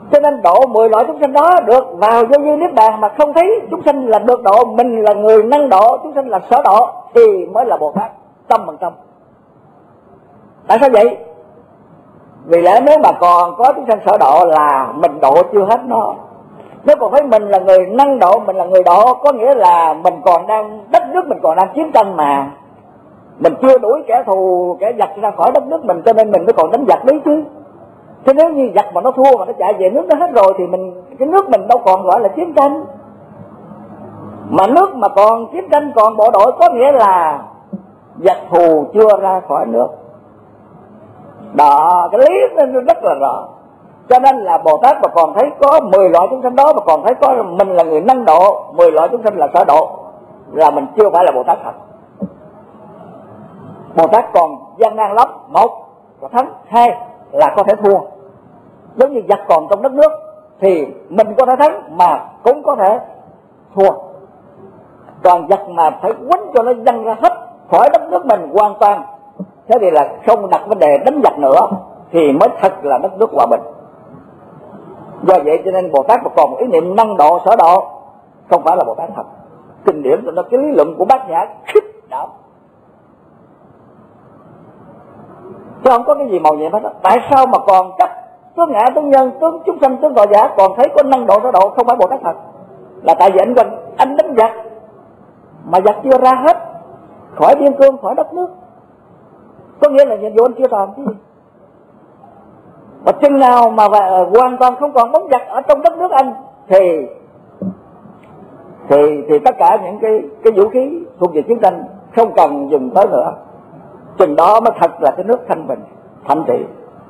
Cho nên độ 10 loại chúng sanh đó được vào vô vi niết bàn mà không thấy chúng sanh là được độ, mình là người năng độ, chúng sanh là sở độ, thì mới là Bồ Tát 100%. Tại sao vậy? Vì lẽ nếu mà còn có chúng sanh sở độ là mình độ chưa hết nó. Nếu còn thấy mình là người năng độ, mình là người độ, có nghĩa là mình còn đang, đất nước mình còn đang chiến tranh mà. Mình chưa đuổi kẻ thù, kẻ giặc ra khỏi đất nước mình, cho nên mình mới còn đánh giặc đấy chứ. Thế nếu như giặc mà nó thua mà nó chạy về nước nó hết rồi thì cái nước mình đâu còn gọi là chiến tranh. Mà nước mà còn chiến tranh, còn bộ đội, có nghĩa là giặc thù chưa ra khỏi nước. Đó, cái lý nó rất là rõ. Cho nên là Bồ Tát mà còn thấy có 10 loại chúng sanh đó, mà còn thấy có mình là người năng độ, 10 loại chúng sanh là sở độ, là mình chưa phải là Bồ Tát thật. Bồ Tát còn gian nan lắm. Một là thắng, hai là có thể thua. Giống như giặc còn trong đất nước thì mình có thể thắng mà cũng có thể thua. Còn giặc mà phải quánh cho nó văng ra hết khỏi đất nước mình hoàn toàn, thế thì là không đặt vấn đề đánh giặc nữa, thì mới thật là đất nước hòa bình. Do vậy cho nên Bồ Tát mà còn một ý niệm năng độ sở độ, không phải là Bồ Tát thật. Kinh điển nó cái lý luận của Bát Nhã khích đạo, chứ không có cái gì màu nhiệm hết đó. Tại sao mà còn chấp tướng ngã, tướng nhân, tướng chúng sanh, tướng thọ giả, còn thấy có năng độ sở độ, không phải Bồ Tát thật? Là tại vì anh đánh giặc mà giặc chưa ra hết khỏi biên cương, khỏi đất nước, có nghĩa là nhiệm vụ anh chưa làm chứ. Và chừng nào mà hoàn toàn không còn bóng giặc ở trong đất nước anh thì tất cả những cái vũ khí thuộc về chiến tranh không cần dùng tới nữa. Chừng đó mới thật là cái nước thanh bình, thạnh trị.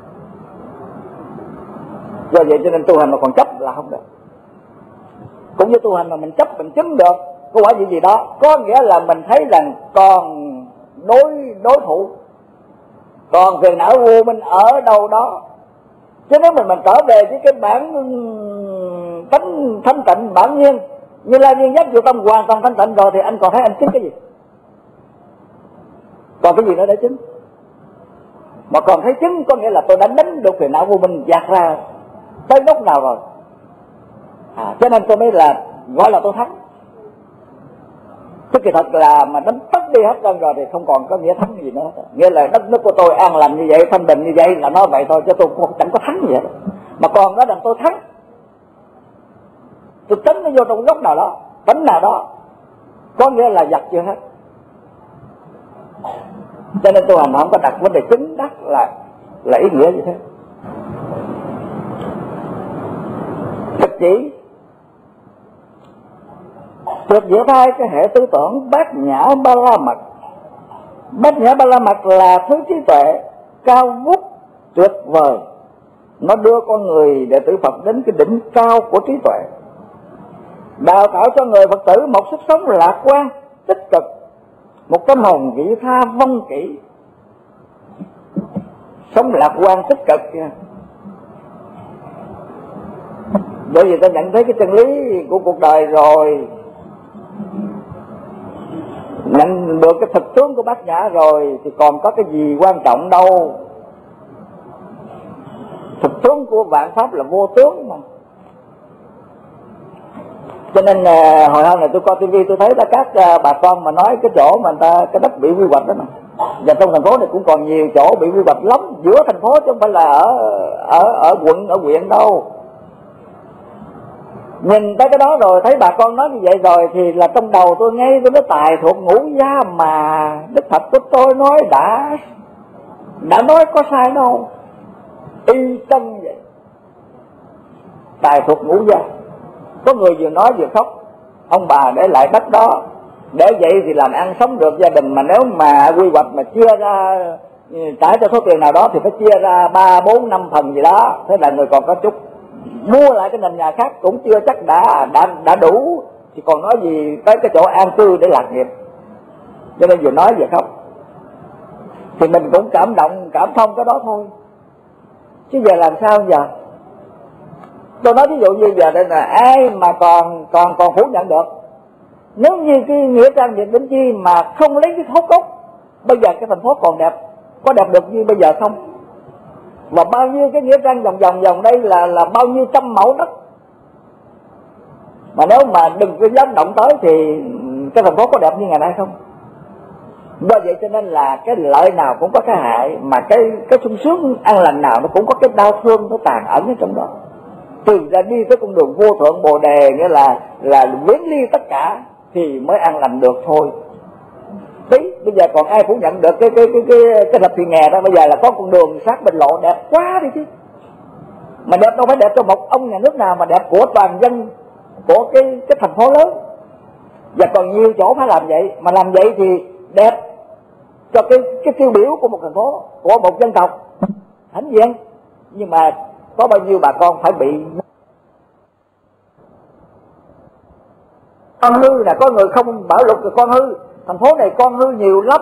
Do vậy cho nên tu hành mà còn chấp là không được. Cũng như tu hành mà mình chấp mình chứng được có quả gì đó, có nghĩa là mình thấy rằng còn đối thủ, còn phiền não vô minh ở đâu đó. Chứ nếu mình trở về với cái bản tánh thanh tịnh bản nhiên, như là viên giác vô tâm hoàn toàn thanh tịnh rồi, thì anh còn thấy anh chứng cái gì? Còn cái gì nữa để chứng? Mà còn thấy chứng có nghĩa là tôi đã đánh được phiền não vô minh dạt ra tới gốc nào rồi. Cho nên tôi mới là gọi là tôi thắng. Chứ kỳ thật là mà đánh tất đi hết trơn rồi thì không còn có nghĩa thắng gì nữa. Nghĩa là đất nước của tôi an lành như vậy, thanh bình như vậy là nói vậy thôi, chứ tôi chẳng có thắng gì hết. Mà còn nói rằng tôi thắng, tôi tấn nó vô trong góc nào đó, tấn nào đó, có nghĩa là giặc chưa hết. Cho nên tôi không có đặt vấn đề chứng đắc là ý nghĩa như thế. Thực chỉ tuyệt diệu thay cái hệ tư tưởng Bát Nhã Ba La Mật. Bát Nhã Ba La Mật là thứ trí tuệ cao vút tuyệt vời, nó đưa con người đệ tử Phật đến cái đỉnh cao của trí tuệ, đào tạo cho người Phật tử một sức sống lạc quan tích cực, một tâm hồn vị tha vong kỷ, sống lạc quan tích cực. Bởi vì ta nhận thấy cái chân lý của cuộc đời rồi, nhận được cái thực tướng của Bát Nhã rồi, thì còn có cái gì quan trọng đâu. Thực tướng của vạn pháp là vô tướng mà. Cho nên hồi hôm này tôi coi tivi tôi thấy là các bà con mà nói cái chỗ mà người ta cái đất bị quy hoạch đó mà, và trong thành phố này cũng còn nhiều chỗ bị quy hoạch lắm, giữa thành phố chứ không phải là ở quận, ở huyện đâu. Nhìn tới cái đó rồi thấy bà con nói như vậy rồi thì là trong đầu tôi ngay tôi nói tài thuộc ngũ gia mà Đức Phật của tôi nói đã nói có sai đâu, y chân vậy. Tài thuộc ngũ gia, có người vừa nói vừa khóc. Ông bà để lại đất đó, để vậy thì làm ăn sống được gia đình, mà nếu mà quy hoạch mà chia ra trả cho số tiền nào đó thì phải chia ra 3, 4, 5 phần gì đó, thế là người còn có chút. Mua lại cái nền nhà khác cũng chưa chắc đã đủ, thì còn nói gì tới cái chỗ an cư để lạc nghiệp. Cho nên vừa nói vừa khóc. Thì mình cũng cảm động, cảm thông cái đó thôi. Chứ giờ làm sao giờ? Tôi nói ví dụ như giờ đây là ai mà còn phủ nhận được. Nếu như cái nghĩa trang Việt Vĩnh Chi mà không lấy cái hố cốt, bây giờ cái thành phố còn đẹp, có đẹp được như bây giờ không? Và bao nhiêu cái nghĩa trang vòng đây là bao nhiêu trăm mẫu đất. Mà nếu mà đừng có dám động tới thì cái thành phố có đẹp như ngày nay không? Do vậy cho nên là cái lợi nào cũng có cái hại, mà cái sung sướng an lành nào nó cũng có cái đau thương nó tàn ẩn ở trong đó. Từ ra đi tới con đường vô thượng bồ đề, nghĩa là viễn ly tất cả thì mới an lành được thôi. Tí bây giờ còn ai phủ nhận được cái thập thì nghè đó. Bây giờ là có con đường sát bên lộ đẹp quá đi chứ. Mà đẹp đâu phải đẹp cho một ông nhà nước nào, mà đẹp của toàn dân của cái thành phố lớn. Và còn nhiều chỗ phải làm vậy. Mà làm vậy thì đẹp cho cái tiêu biểu của một thành phố, của một dân tộc hãnh diện. Nhưng mà có bao nhiêu bà con phải bị con hư là có người không bảo lục, rồi con hư. Thành phố này con hư nhiều lắm.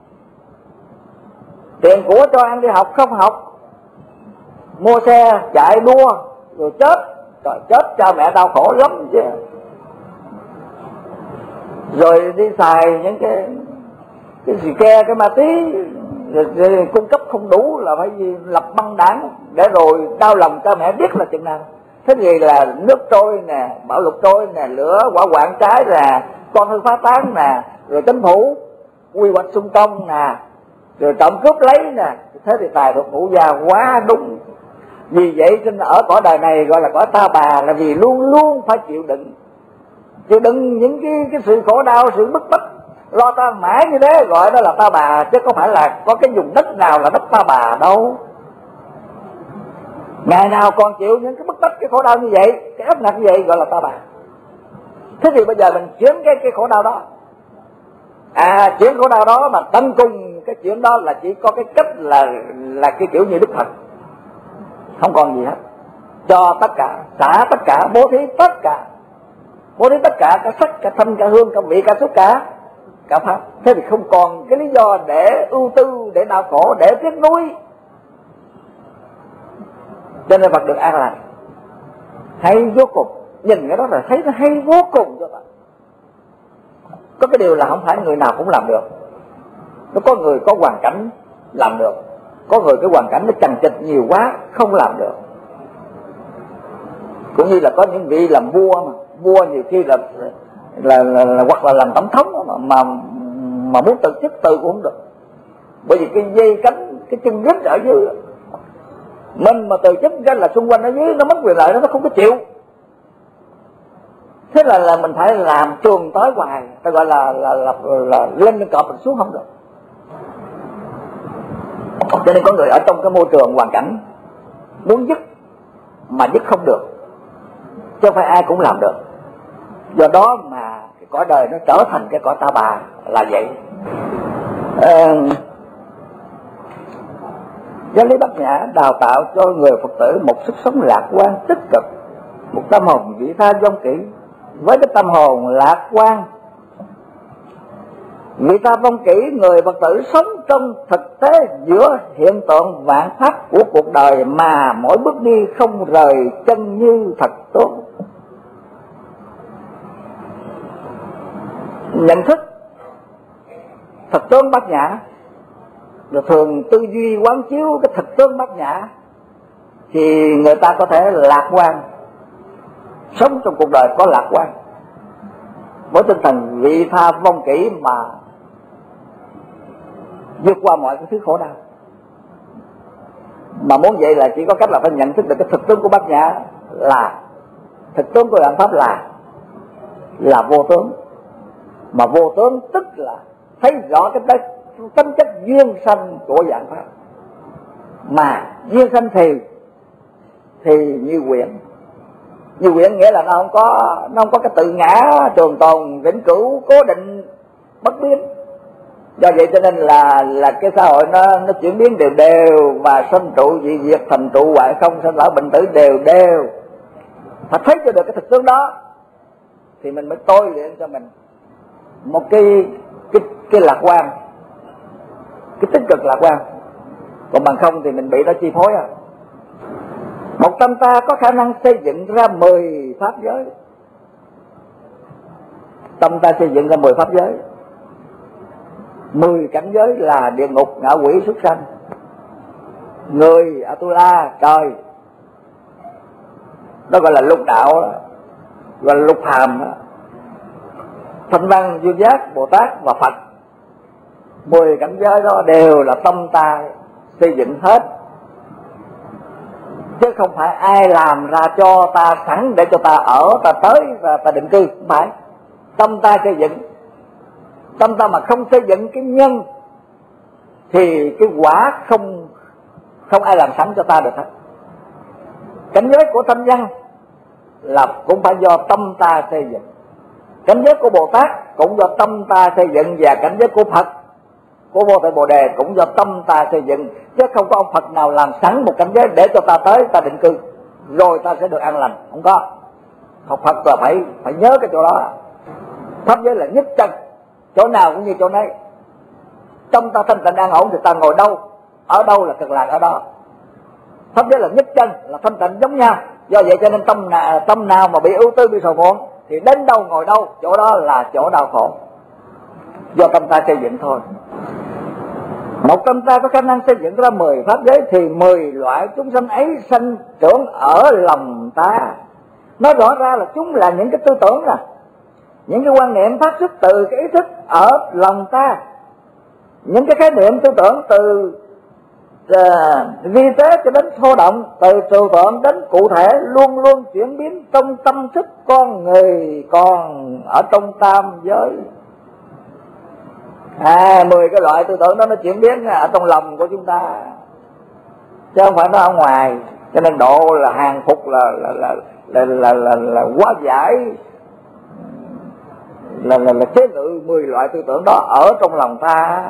Tiền của cho ăn đi học không học, mua xe chạy đua rồi chết. Trời, chết cha mẹ đau khổ lắm chứ. Rồi đi xài những cái xì ke, cái ma tí, rồi cung cấp không đủ là phải lập băng đảng để rồi đau lòng cha mẹ biết là chừng nào. Thế gì là nước trôi nè, bão lụt trôi nè, lửa hỏa hoạn trái nè, con hư phá tán nè, rồi chính phủ quy hoạch xung công nè, rồi trộm cướp lấy nè. Thế thì tài thuật ngũ gia quá đúng. Vì vậy trên ở cõi đời này gọi là cõi ta bà, là vì luôn luôn phải chịu đựng những cái sự khổ đau, sự bức bách, lo toan mãi như thế, gọi đó là ta bà. Chứ không phải là có cái vùng đất nào là đất ta bà đâu. Ngày nào còn chịu những cái bức bách, cái khổ đau như vậy, cái áp lực như vậy, gọi là ta bà. Thế thì bây giờ mình chuyển cái khổ đau đó, chuyển khổ đau đó mà tận cùng cái chuyện đó là chỉ có cái cách là cái kiểu như Đức Phật, không còn gì hết. Cho tất cả, xả tất cả, bố thí tất cả, cả sắc, cả thanh, cả hương, cả vị, cả xúc, cả pháp. Thế thì không còn cái lý do để ưu tư, để đau khổ, để tiếc nuối. Cho nên Phật được an lành hay vô cùng. Nhìn cái đó là thấy nó hay vô cùng cho bạn. Có cái điều là không phải người nào cũng làm được. Nó có người có hoàn cảnh làm được, có người cái hoàn cảnh nó chằng chịt nhiều quá không làm được. Cũng như là có những vị làm vua, vua nhiều khi là hoặc là làm tổng thống mà muốn từ chức từ cũng không được. Bởi vì cái dây cánh, cái chân rít ở dưới, mình mà từ chức cái là xung quanh ở dưới nó mất quyền lợi, nó không có chịu. Thế là mình phải làm trường tới hoài, ta gọi là lên cọp mình xuống không được. Cho nên có người ở trong cái môi trường hoàn cảnh muốn dứt mà dứt không được, chứ không phải ai cũng làm được. Do đó mà cái cõi đời nó trở thành cái cõi ta bà là vậy. Giáo lý Bát Nhã đào tạo cho người Phật tử một sức sống lạc quan tích cực, một tâm hồn vị tha vong kỷ. Với cái tâm hồn lạc quan vị tha vong kỷ, người Phật tử sống trong thực tế giữa hiện tượng vạn pháp của cuộc đời, mà mỗi bước đi không rời chân như thật tốt. Nhận thức thực tướng Bát Nhã, rồi thường tư duy quán chiếu cái thực tướng Bát Nhã, thì người ta có thể lạc quan, sống trong cuộc đời có lạc quan, với tinh thần vị tha vong kỷ mà vượt qua mọi cái thứ khổ đau. Mà muốn vậy là chỉ có cách là phải nhận thức được cái thực tướng của Bát Nhã, là thực tướng của vạn pháp là vô tướng. Mà vô tướng tức là thấy rõ cái tính chất duyên sanh của vạn pháp. Mà duyên sanh thì như quyển. Như quyển nghĩa là nó không có cái tự ngã trường tồn vĩnh cửu cố định bất biến. Do vậy cho nên là cái xã hội nó chuyển biến đều và sanh trụ dị diệt, thành trụ hoại không, sanh lão bệnh tử đều. Phải thấy cho được cái thực tướng đó thì mình mới tôi luyện cho mình một cái lạc quan, cái tích cực lạc quan. Còn bằng không thì mình bị nó chi phối. Một tâm ta có khả năng xây dựng ra 10 pháp giới. Tâm ta xây dựng ra 10 pháp giới, 10 cảnh giới là địa ngục, ngạ quỷ, súc sanh. người Atula, trời, đó gọi là lục đạo đó, gọi là lục hàm đó. Thanh Văn, Duyên Giác, Bồ Tát và Phật, 10 cảnh giới đó đều là tâm ta xây dựng hết, chứ không phải ai làm ra cho ta sẵn để cho ta ở, ta tới, ta định cư, không phải. Tâm ta xây dựng. Tâm ta mà không xây dựng cái nhân thì cái quả không ai làm sẵn cho ta được hết. Cảnh giới của Thanh Văn là cũng phải do tâm ta xây dựng, cảnh giới của Bồ Tát cũng do tâm ta xây dựng, và cảnh giới của Phật, của Vô Thượng Bồ Đề cũng do tâm ta xây dựng, chứ không có ông Phật nào làm sẵn một cảnh giới để cho ta tới, ta định cư rồi ta sẽ được an lành, không có. Học Phật là phải nhớ cái chỗ đó. Pháp giới là nhất chân, chỗ nào cũng như chỗ nấy. Tâm ta thanh tịnh an ổn thì ta ngồi đâu, ở đâu là cực lạc ở đó. Pháp giới là nhất chân, là thanh tịnh giống nhau. Do vậy cho nên tâm nào mà bị ưu tư, bị sầu muộn thì đến đâu ngồi đâu, chỗ đó là chỗ đau khổ, do tâm ta xây dựng thôi. Một tâm ta có khả năng xây dựng ra 10 pháp giới thì 10 loại chúng sanh ấy sanh trưởng ở lòng ta. Nói rõ ra là chúng là những cái tư tưởng nè, những cái quan niệm phát xuất từ cái ý thức ở lòng ta, những cái khái niệm tư tưởng từ vi tế cho đến thô động, từ trừu tượng đến cụ thể, luôn luôn chuyển biến trong tâm thức con người còn ở trong tam giới. 10 cái loại tư tưởng đó nó chuyển biến ở trong lòng của chúng ta, chứ không phải nó ở ngoài. Cho nên độ là hàng phục là quá giải, là chế ngự 10 loại tư tưởng đó ở trong lòng ta.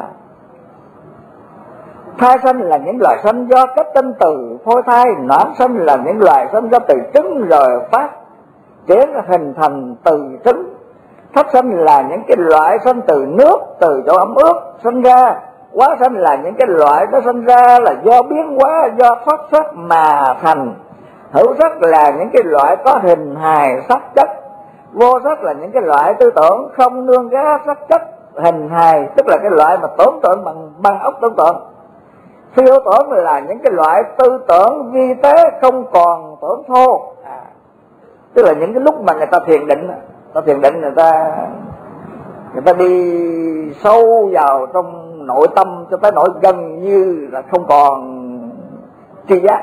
Thai sanh là những loài sanh do kết tinh từ phôi thai, noãn sanh là những loài sanh do từ trứng rồi phát triển hình thành từ trứng. Thấp sanh là những cái loại sanh từ nước, từ chỗ ẩm ướt sanh ra. Quá sanh là những cái loại đó sanh ra là do biến hóa, do thoát sắc mà thành. Hữu sắc là những cái loại có hình hài sắc chất. Vô sắc là những cái loại tư tưởng không nương gá sắc chất hình hài, tức là cái loại mà tưởng tượng bằng óc tưởng tượng. Phi hữu tưởng là những cái loại tư tưởng vi tế không còn tưởng thô, tức là những cái lúc mà người ta thiền định người ta đi sâu vào trong nội tâm cho tới nỗi gần như là không còn tri giác.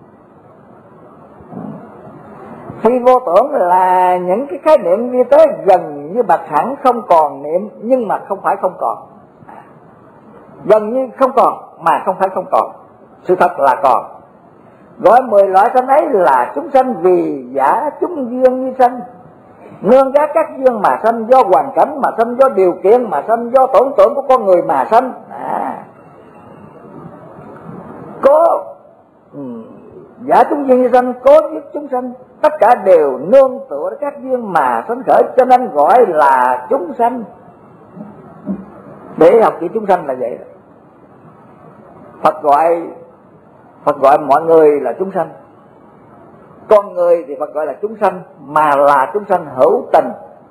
Phi vô tưởng là những cái khái niệm vi tế gần như bạc hẳn không còn niệm, nhưng mà không phải không còn, gần như không còn mà không phải không còn, sự thật là còn. Gọi 10 loại sanh ấy là chúng sanh vì giả chúng duyên như sanh, nương gác các duyên mà sanh, do hoàn cảnh mà sanh, do điều kiện mà sanh, do tưởng tượng của con người mà sanh. Có giả chúng duyên như sanh, có giết chúng sanh, tất cả đều nương tựa các duyên mà sanh khởi, cho nên gọi là chúng sanh. Để học chữ chúng sanh là vậy đó. Phật gọi mọi người là chúng sanh. Con người thì Phật gọi là chúng sanh, mà là chúng sanh hữu tình.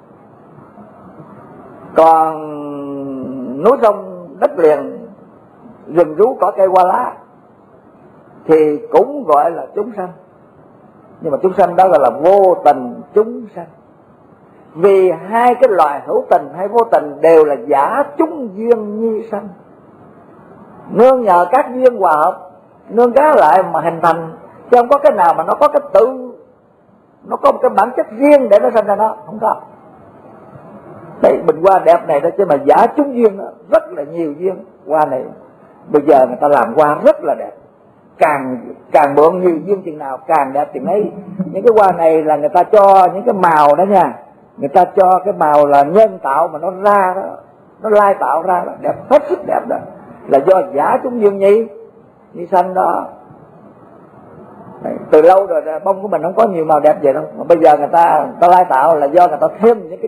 Còn núi sông đất liền, rừng rú cỏ cây hoa lá thì cũng gọi là chúng sanh, nhưng mà chúng sanh đó gọi là vô tình chúng sanh. Vì hai cái loài hữu tình hay vô tình đều là giả chúng duyên như sanh, nương nhờ các duyên hòa hợp, nương cá lại mà hình thành, chứ không có cái nào mà nó có cái tự, nó có một cái bản chất riêng để nó sinh ra nó, không có. Đây bình hoa đẹp này đó, chứ mà giả chúng duyên đó, rất là nhiều duyên. Hoa này bây giờ người ta làm hoa rất là đẹp, càng bượng nhiều duyên chừng nào càng đẹp chừng ấy. Những cái hoa này là người ta cho những cái màu đó nha, người ta cho cái màu là nhân tạo mà nó ra đó, nó lai tạo ra đó, đẹp hết sức đẹp đó, là do giả chúng duyên như xanh đó. Đấy, từ lâu rồi bông của mình không có nhiều màu đẹp vậy đâu, mà bây giờ người ta lai tạo là do người ta thêm những cái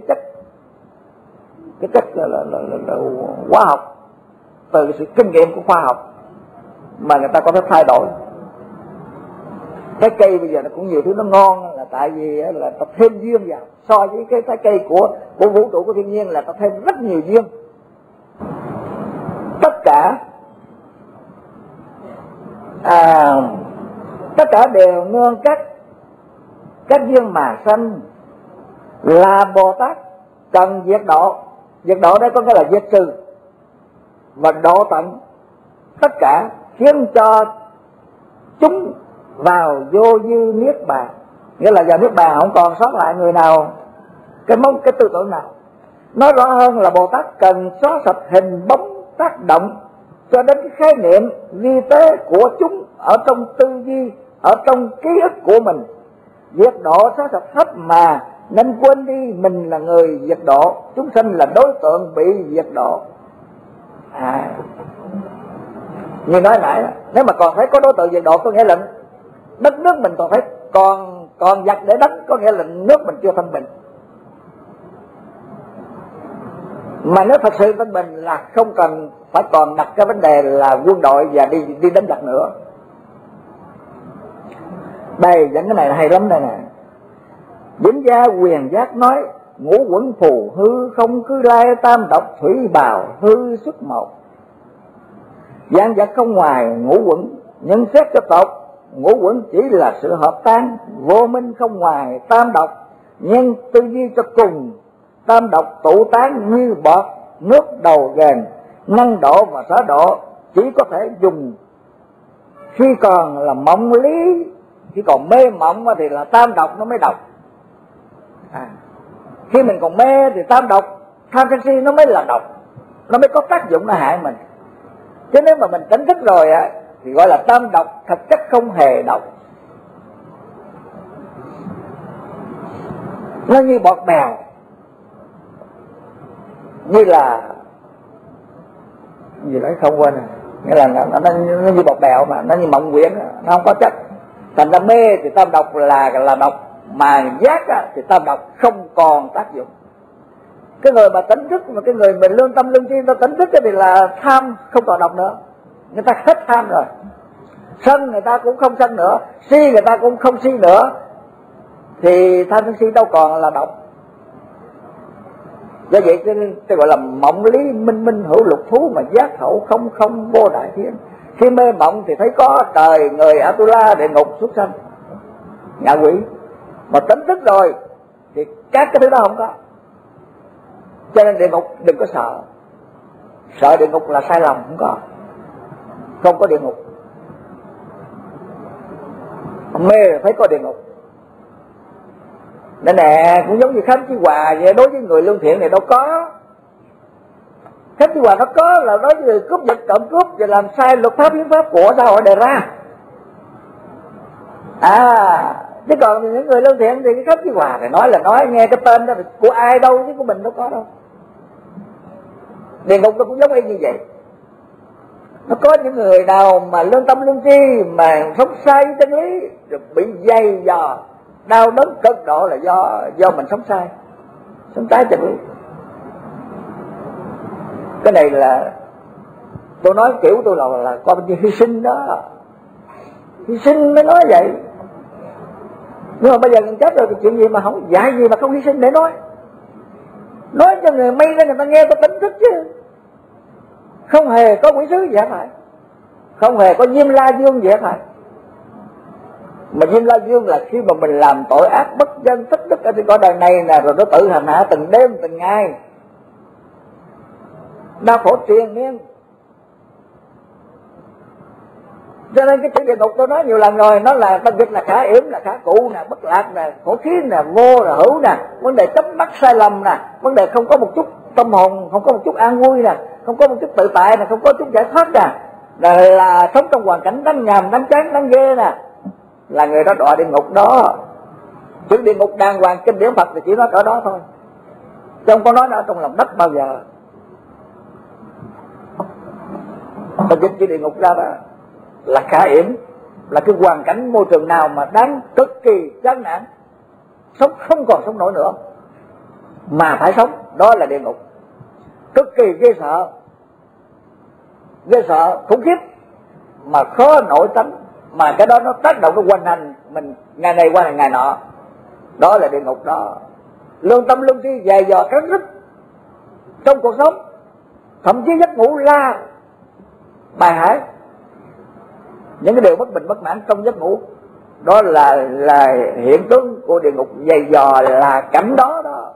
chất là hóa học, từ sự kinh nghiệm của khoa học mà người ta có thể thay đổi. Cái cây bây giờ nó cũng nhiều thứ nó ngon, là tại vì là ta thêm duyên vào, so với cái trái cây của vũ trụ của thiên nhiên là ta thêm rất nhiều duyên. Tất cả tất cả đều nương các duyên mà sanh. Là Bồ Tát cần diệt độ. Diệt độ đây có nghĩa là diệt trừ và độ tận tất cả, khiến cho chúng vào vô dư niết bàn. Nghĩa là vào niết bàn không còn sót lại người nào, cái tư tưởng nào. Nói rõ hơn là Bồ Tát cần xóa sạch hình bóng tác động cho đến cái khái niệm vi tế của chúng ở trong tư duy, ở trong ký ức của mình. Diệt độ xóa sạch hết mà, nên quên đi mình là người diệt độ, chúng sanh là đối tượng bị diệt độ. Như nói nãy, nếu mà còn thấy có đối tượng diệt độ có nghĩa là đất nước mình còn phải còn giặc để đánh, có nghĩa là nước mình chưa thanh bình. Mà nếu thật sự thanh bình là không cần phải còn đặt cái vấn đề là quân đội và đi đánh giặc nữa. Đây dẫn cái này là hay lắm đây nè. Vĩnh Gia Quyền Giác nói: ngũ quẩn phù hư không cứ lai, tam độc thủy bào hư xuất một. Vạn vật không ngoài ngũ quẩn, nhưng xét cho tộc ngũ quẩn chỉ là sự hợp tan. Vô minh không ngoài tam độc, nhưng tư duy cho cùng tam độc tụ tán như bọt nước đầu ghềnh. Năng độ và xả độ chỉ có thể dùng khi còn là mộng lý, khi còn mê mộng thì là tam độc nó mới độc. Khi mình còn mê thì tam độc tham sân si nó mới là độc, nó mới có tác dụng nó hại mình. Chứ nếu mà mình tỉnh thức rồi thì gọi là tam độc, thật chất không hề độc. Nó như bọt bèo, như là gì đấy không quên rồi. Nghĩa là nó như bọt bèo mà nó như mộng quyển, nó không có chất. Thành ra mê thì tam độc là độc, mà giác thì tam độc không còn tác dụng. Cái người mà tỉnh thức, mà cái người mình lương tâm lương tri ta tỉnh thức thì là tham không còn độc nữa, người ta hết tham rồi. Sân người ta cũng không sân nữa, si người ta cũng không si nữa, thì tham sân si đâu còn là độc. Do vậy cái gọi là mộng lý minh minh hữu lục thú, mà giác hậu không không vô đại thiên. Khi mê mộng thì thấy có trời, người Atula, địa ngục, súc sanh, ngạ quỷ. Mà tỉnh thức rồi thì các cái thứ đó không có. Cho nên địa ngục đừng có sợ. Sợ địa ngục là sai lầm, không có địa ngục. Mê là thấy có địa ngục. Nên nè, cũng giống như Khánh Chí Hòa vậy, đối với người lương thiện này đâu có. Khánh Chí Hòa nó có là đối với người cướp giật trộm cướp và làm sai luật pháp hiến pháp của xã hội đề ra. Chứ còn những người lương thiện thì cái Khánh Chí Hòa này nói là nói nghe cái tên đó của ai đâu, chứ của mình đâu có đâu. Địa ngục nó cũng giống y như vậy. Nó có những người nào mà lương tâm lương tri mà sống sai với chân lý rồi bị dày dò đau đớn cực độ là do mình sống sai, sống trái chân lý. Cái này là tôi nói kiểu tôi là coi như hy sinh đó, hy sinh mới nói vậy. Nhưng mà bây giờ gần chết rồi thì chuyện gì mà không dạy gì mà không hy sinh để nói cho người mây ra người ta nghe, tôi tỉnh thức chứ. Không hề có quỷ sứ gì hết phải, không hề có Diêm La Dương gì hết phải. Mà Diêm La Dương là khi mà mình làm tội ác bất dân thất đức ở trên cõi đời này nè, rồi nó tự hành hạ từng đêm từng ngày, đau khổ triền miên. Cho nên cái chữ địa ngục tôi nói nhiều lần rồi, nó là tâm dịch, là khả yểm, là khả cụ nè, bất lạc nè, khổ khí nè, vô là hữu nè, vấn đề chấp mắc sai lầm nè, vấn đề không có một chút tâm hồn, không có một chút an vui nè, không có một chút tự tại nè, không có chút giải thoát nè, là sống trong hoàn cảnh đáng nhàm, đáng chán, đáng ghê nè, là người đó đọa địa ngục đó. Chữ địa ngục đàng hoàng kinh điển Phật thì chỉ nói cỡ đó thôi, chứ không có nói nó ở trong lòng đất bao giờ. Tôi dịch chữ địa ngục ra đó là khả yểm, là cái hoàn cảnh môi trường nào mà đáng cực kỳ chán nản, sống không còn sống nổi nữa mà phải sống, đó là địa ngục. Cực kỳ ghê sợ khủng khiếp mà khó nổi tránh, mà cái đó nó tác động cái hoành hành mình ngày này qua ngày nọ, đó là địa ngục đó. Lương tâm lương tri dày dò cắn rứt trong cuộc sống, thậm chí giấc ngủ la bài hải, những cái điều bất bình bất mãn trong giấc ngủ, đó là hiện tướng của địa ngục dày dò, là cảnh đó đó.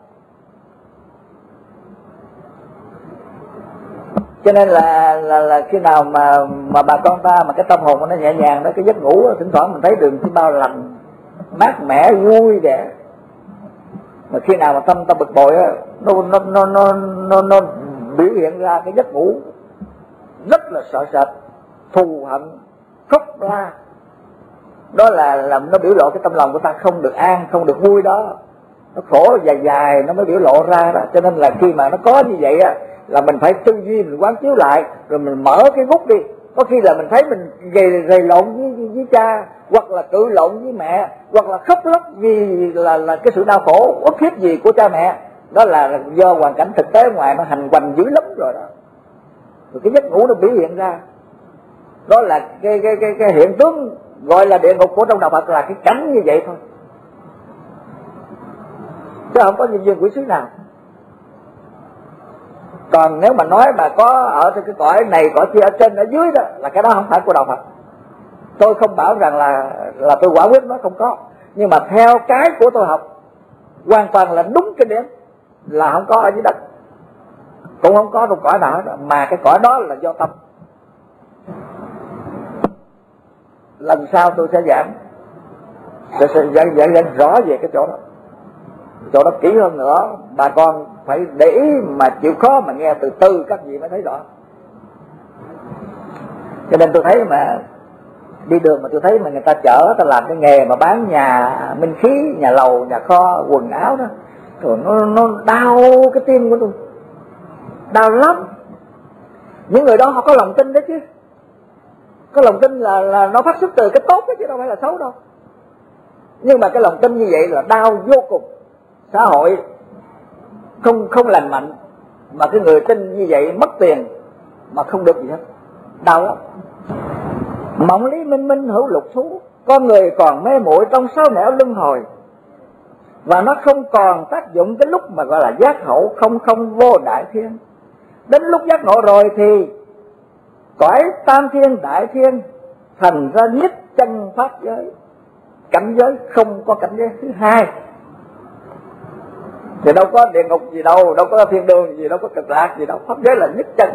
Cho nên là khi nào mà bà con ta mà cái tâm hồn nó nhẹ nhàng đó, cái giấc ngủ đó, thỉnh thoảng mình thấy đường chim bao lành, mát mẻ, vui vẻ. Mà khi nào mà tâm ta bực bội á, nó biểu hiện ra cái giấc ngủ rất là sợ sệt, thù hận, khóc la. Đó là nó biểu lộ cái tâm lòng của ta không được an, không được vui đó. Nó khổ dài dài nó mới biểu lộ ra đó. Cho nên là khi mà nó có như vậy á, là mình phải tư duy, mình quán chiếu lại, rồi mình mở cái bút đi. Có khi là mình thấy mình gầy lộn với cha, hoặc là cự lộn với mẹ, hoặc là khóc lóc vì là cái sự đau khổ uất hiếp gì của cha mẹ. Đó là do hoàn cảnh thực tế ngoài nó hành hoành dữ lắm rồi đó. Rồi cái giấc ngủ nó biểu hiện ra. Đó là cái hiện tướng gọi là địa ngục của trong đạo Phật, là cái cảnh như vậy thôi, chứ không có nhân duyên quỷ sứ nào. Còn nếu mà nói mà có ở trên cái cõi này, cõi kia, ở trên ở dưới đó, là cái đó không phải của đạo Phật. Tôi không bảo rằng là tôi quả quyết nó không có, nhưng mà theo cái của tôi học hoàn toàn là đúng cái điểm là không có ở dưới đất, cũng không có trong cõi nào hết, mà cái cõi đó là do tâm. Lần sau tôi sẽ giảng rõ về cái chỗ đó kỹ hơn nữa. Bà con phải để ý mà chịu khó mà nghe từ từ các vị mới thấy rõ. Cho nên tôi thấy mà đi đường mà tôi thấy mà người ta chở, ta làm cái nghề mà bán nhà minh khí, nhà lầu, nhà kho, quần áo đó, rồi nó đau cái tim của tôi, đau lắm. Những người đó họ có lòng tin đấy chứ, có lòng tin là nó phát xuất từ cái tốt đó chứ đâu phải là xấu đâu. Nhưng mà cái lòng tin như vậy là đau vô cùng. Xã hội không lành mạnh mà cái người tin như vậy mất tiền mà không được gì hết, đau lắm. Mộng lý minh minh hữu lục thú, con người còn mê muội trong sáu nẻo luân hồi, và nó không còn tác dụng cái lúc mà gọi là giác hậu không không vô đại thiên. Đến lúc giác ngộ rồi thì cõi tam thiên đại thiên thành ra nhất chân pháp giới, cảnh giới không có cảnh giới thứ hai. Thì đâu có địa ngục gì đâu, đâu có thiên đường gì, đâu có cực lạc gì đâu, pháp giới là nhất chân.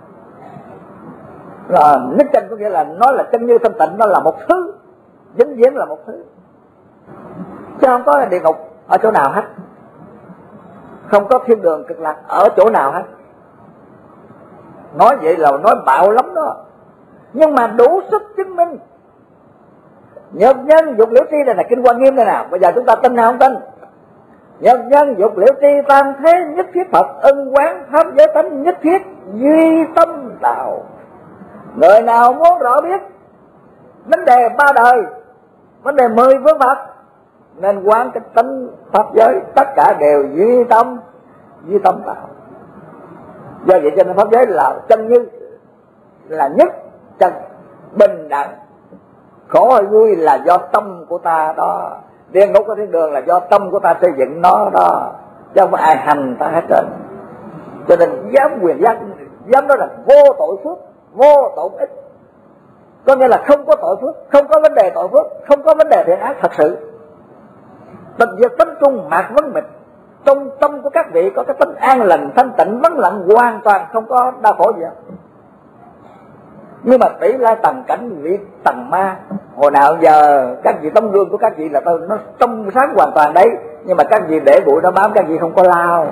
Là nhất chân có nghĩa là nó là chân như thanh tịnh, nó là một thứ, vĩnh viễn là một thứ, chứ không có địa ngục ở chỗ nào hết, không có thiên đường cực lạc ở chỗ nào hết. Nói vậy là nói bạo lắm đó, nhưng mà đủ sức chứng minh. Nhật nhân dục liễu tri này là kinh Hoa Nghiêm đây nào, bây giờ chúng ta tin hay không tin? Nhật nhân dục liễu tri tam thế nhất thiết Phật, ân quán pháp giới tánh nhất thiết duy tâm đạo. Người nào muốn rõ biết vấn đề ba đời, vấn đề 10 vương Phật, nên quán cái tánh pháp giới, tất cả đều duy tâm đạo. Do vậy cho nên pháp giới là chân như, là nhất chân, bình đẳng. Khổ hay vui là do tâm của ta đó, địa ngục của thiên đường là do tâm của ta xây dựng nó đó, chứ không có ai hành ta hết trơn. Cho nên dám quyền dám nói là vô tội phước, vô tội ích, có nghĩa là không có tội phước, không có vấn đề tội phước, không có vấn đề thiện ác thật sự. Tịch diệt tánh trung mạc vấn mịch, trong tâm của các vị có cái tánh an lành, thanh tịnh, vắng lặng, hoàn toàn không có đau khổ gì hết. Nhưng mà tỷ lệ tầng cảnh vị tầng ma, hồi nào giờ các vị tấm gương của các vị là nó trong sáng hoàn toàn đấy, nhưng mà các vị để bụi nó bám, các vị không có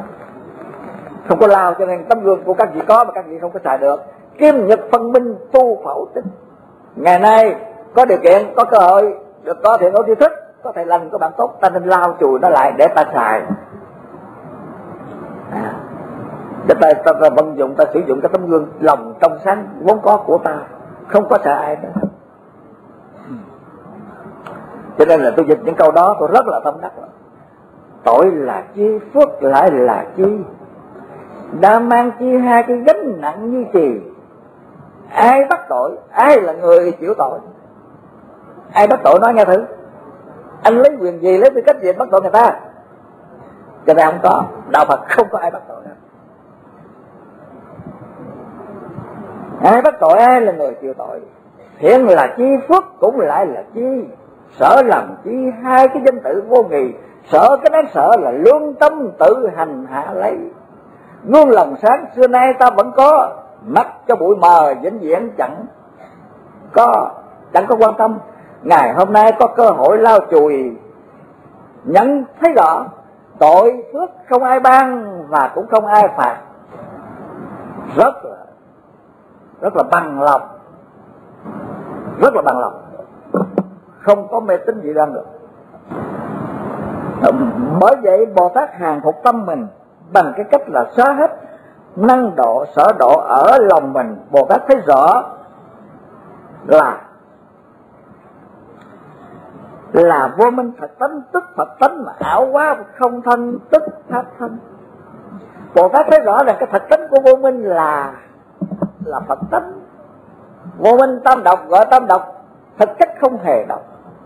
lao, cho nên tấm gương của các vị có mà các vị không có xài được. Kim nhật phân minh tu phẫu tích. Ngày nay có điều kiện, có cơ hội được có thiện hữu tri thức, có thầy lành, có bạn tốt, ta nên lau chùi nó lại để ta xài. Để ta vận dụng, ta sử dụng cái tấm gương lòng trong sáng vốn có của ta, không có sợ ai nữa. Cho nên là tôi dịch những câu đó tôi rất là tâm đắc. Tội là chi, phước lại là chi, đã mang chi hai cái gánh nặng như chì. Ai bắt tội, ai là người chịu tội? Ai bắt tội nói nghe thử. Anh lấy quyền gì, lấy tư cách gì bắt tội người ta? Cho nên không có, đạo Phật không có ai bắt tội đâu. Ai bắt tội, ai là người chịu tội? thiện là chi, phước cũng lại là chi. Sợ làm chi hai cái danh tự vô nghị, sợ cái đáng sợ là lương tâm tự hành hạ lấy. Gương lòng sáng xưa nay ta vẫn có, mắt cho bụi mờ vĩnh viễn chẳng có quan tâm. Ngày hôm nay có cơ hội lau chùi, nhận thấy rõ tội phước không ai ban và cũng không ai phạt. Rất là bằng lòng, rất là bằng lòng, không có mê tín gì đang được. Bởi vậy Bồ Tát hàng phục tâm mình bằng cái cách là xóa hết năng độ sở độ ở lòng mình. Bồ Tát thấy rõ là vô minh thật tánh tức Phật tánh, mà ảo quá không thân tức pháp thân. Bồ Tát thấy rõ rằng cái thật tánh của vô minh là Phật tánh. Vô minh tam độc gọi tam độc, thực chất không hề độc,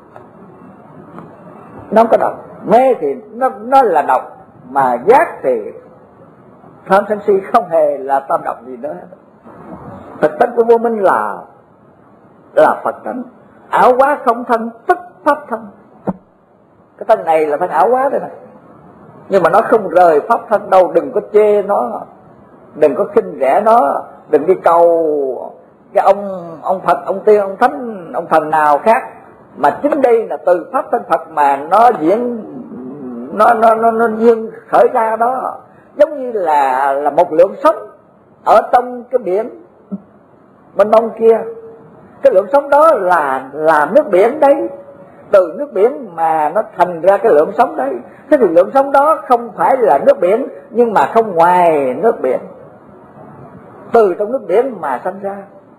nó không có độc. Mê thì nó là độc, mà giác thì tham sân si không hề là tam độc gì nữa. Thực tánh của vô minh là Phật tánh. Ảo quá không thân tức pháp thân. Cái thân này là thân ảo quá đây này, nhưng mà nó không rời pháp thân đâu. Đừng có chê nó, đừng có khinh rẻ nó, đừng đi cầu cái ông Phật, ông Tiên, ông Thánh, ông thần nào khác, mà chính đây là từ pháp thân Phật mà nó diễn, nó duyên khởi ra đó. Giống như là một lượng sống ở trong cái biển mênh mông kia. Cái lượng sống đó là nước biển đấy, từ nước biển mà nó thành ra cái lượng sống đấy. Thế thì lượng sống đó không phải là nước biển, nhưng mà không ngoài nước biển, từ trong nước biển mà sanh ra.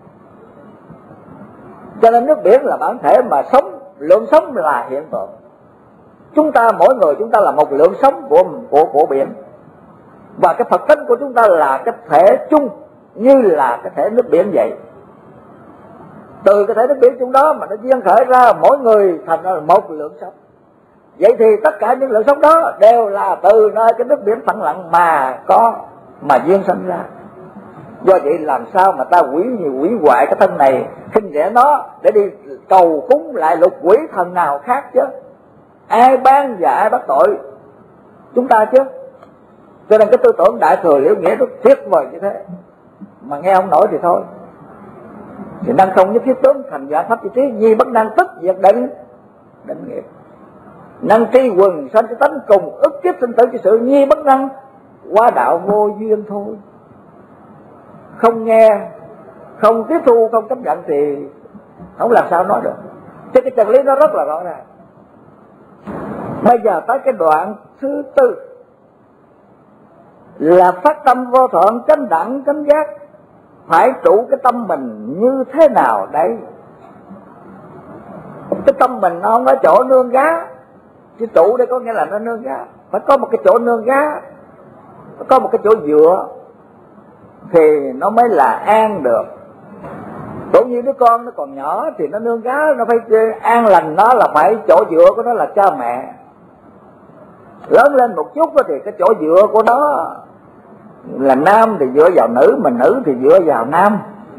Cho nên nước biển là bản thể mà sống, lượng sống là hiện tượng. Chúng ta, mỗi người chúng ta là một lượng sống của biển. Và cái Phật tánh của chúng ta là cái thể chung như là cái thể nước biển vậy. Từ cái thể nước biển chung đó mà nó duyên khởi ra mỗi người thành ra một lượng sống. Vậy thì tất cả những lượng sống đó đều là từ nơi cái nước biển phẳng lặng mà duyên sanh ra. Do vậy làm sao mà ta hủy hoại cái thân này, khinh rẻ nó để đi cầu cúng lại lục quỷ thần nào khác chứ? Ai ban và ai bắt tội? Chúng ta chứ. Cho nên cái tư tưởng Đại Thừa Liễu Nghĩa rất thiết vời như thế, mà nghe không nổi thì thôi. Thì năng không nhất thiết tướng thành giả pháp chi trí, nhi bất năng tức diệt định nghiệp. Năng tri quần sanh cái tánh cùng ức kiếp sinh tử chi sự, nhi bất năng qua đạo vô duyên thôi. Không nghe, không tiếp thu, không chấp nhận thì không làm sao nói được. Chứ cái chân lý nó rất là rõ ràng. Bây giờ tới cái đoạn thứ tư là phát tâm vô thượng chánh đẳng chánh giác. Phải trụ cái tâm mình như thế nào đấy? Cái tâm mình nó không có chỗ nương gá. Chứ trụ đây có nghĩa là nó nương gá. Phải có một cái chỗ nương gá, phải có một cái chỗ dựa thì nó mới là an được. Cũng như đứa con nó còn nhỏ thì nó nương gá, nó phải an lành, nó là phải chỗ dựa của nó là cha mẹ. Lớn lên một chút thì cái chỗ dựa của nó là nam thì dựa vào nữ, mà nữ thì dựa vào nam.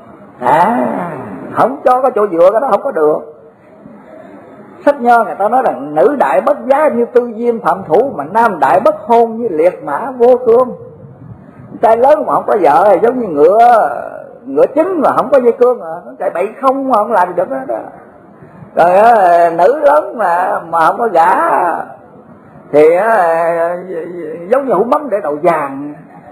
Không cho có chỗ dựa, cái đó không có được. Sách Nho người ta nói rằng nữ đại bất giá như tư diêm phạm thủ, mà nam đại bất hôn như liệt mã vô cương. Trai lớn mà không có vợ giống như ngựa trứng mà không có dây cương, nó chạy bậy không mà không làm được đó. Rồi nữ lớn mà không có gả thì giống như hũ mắm để đầu vàng.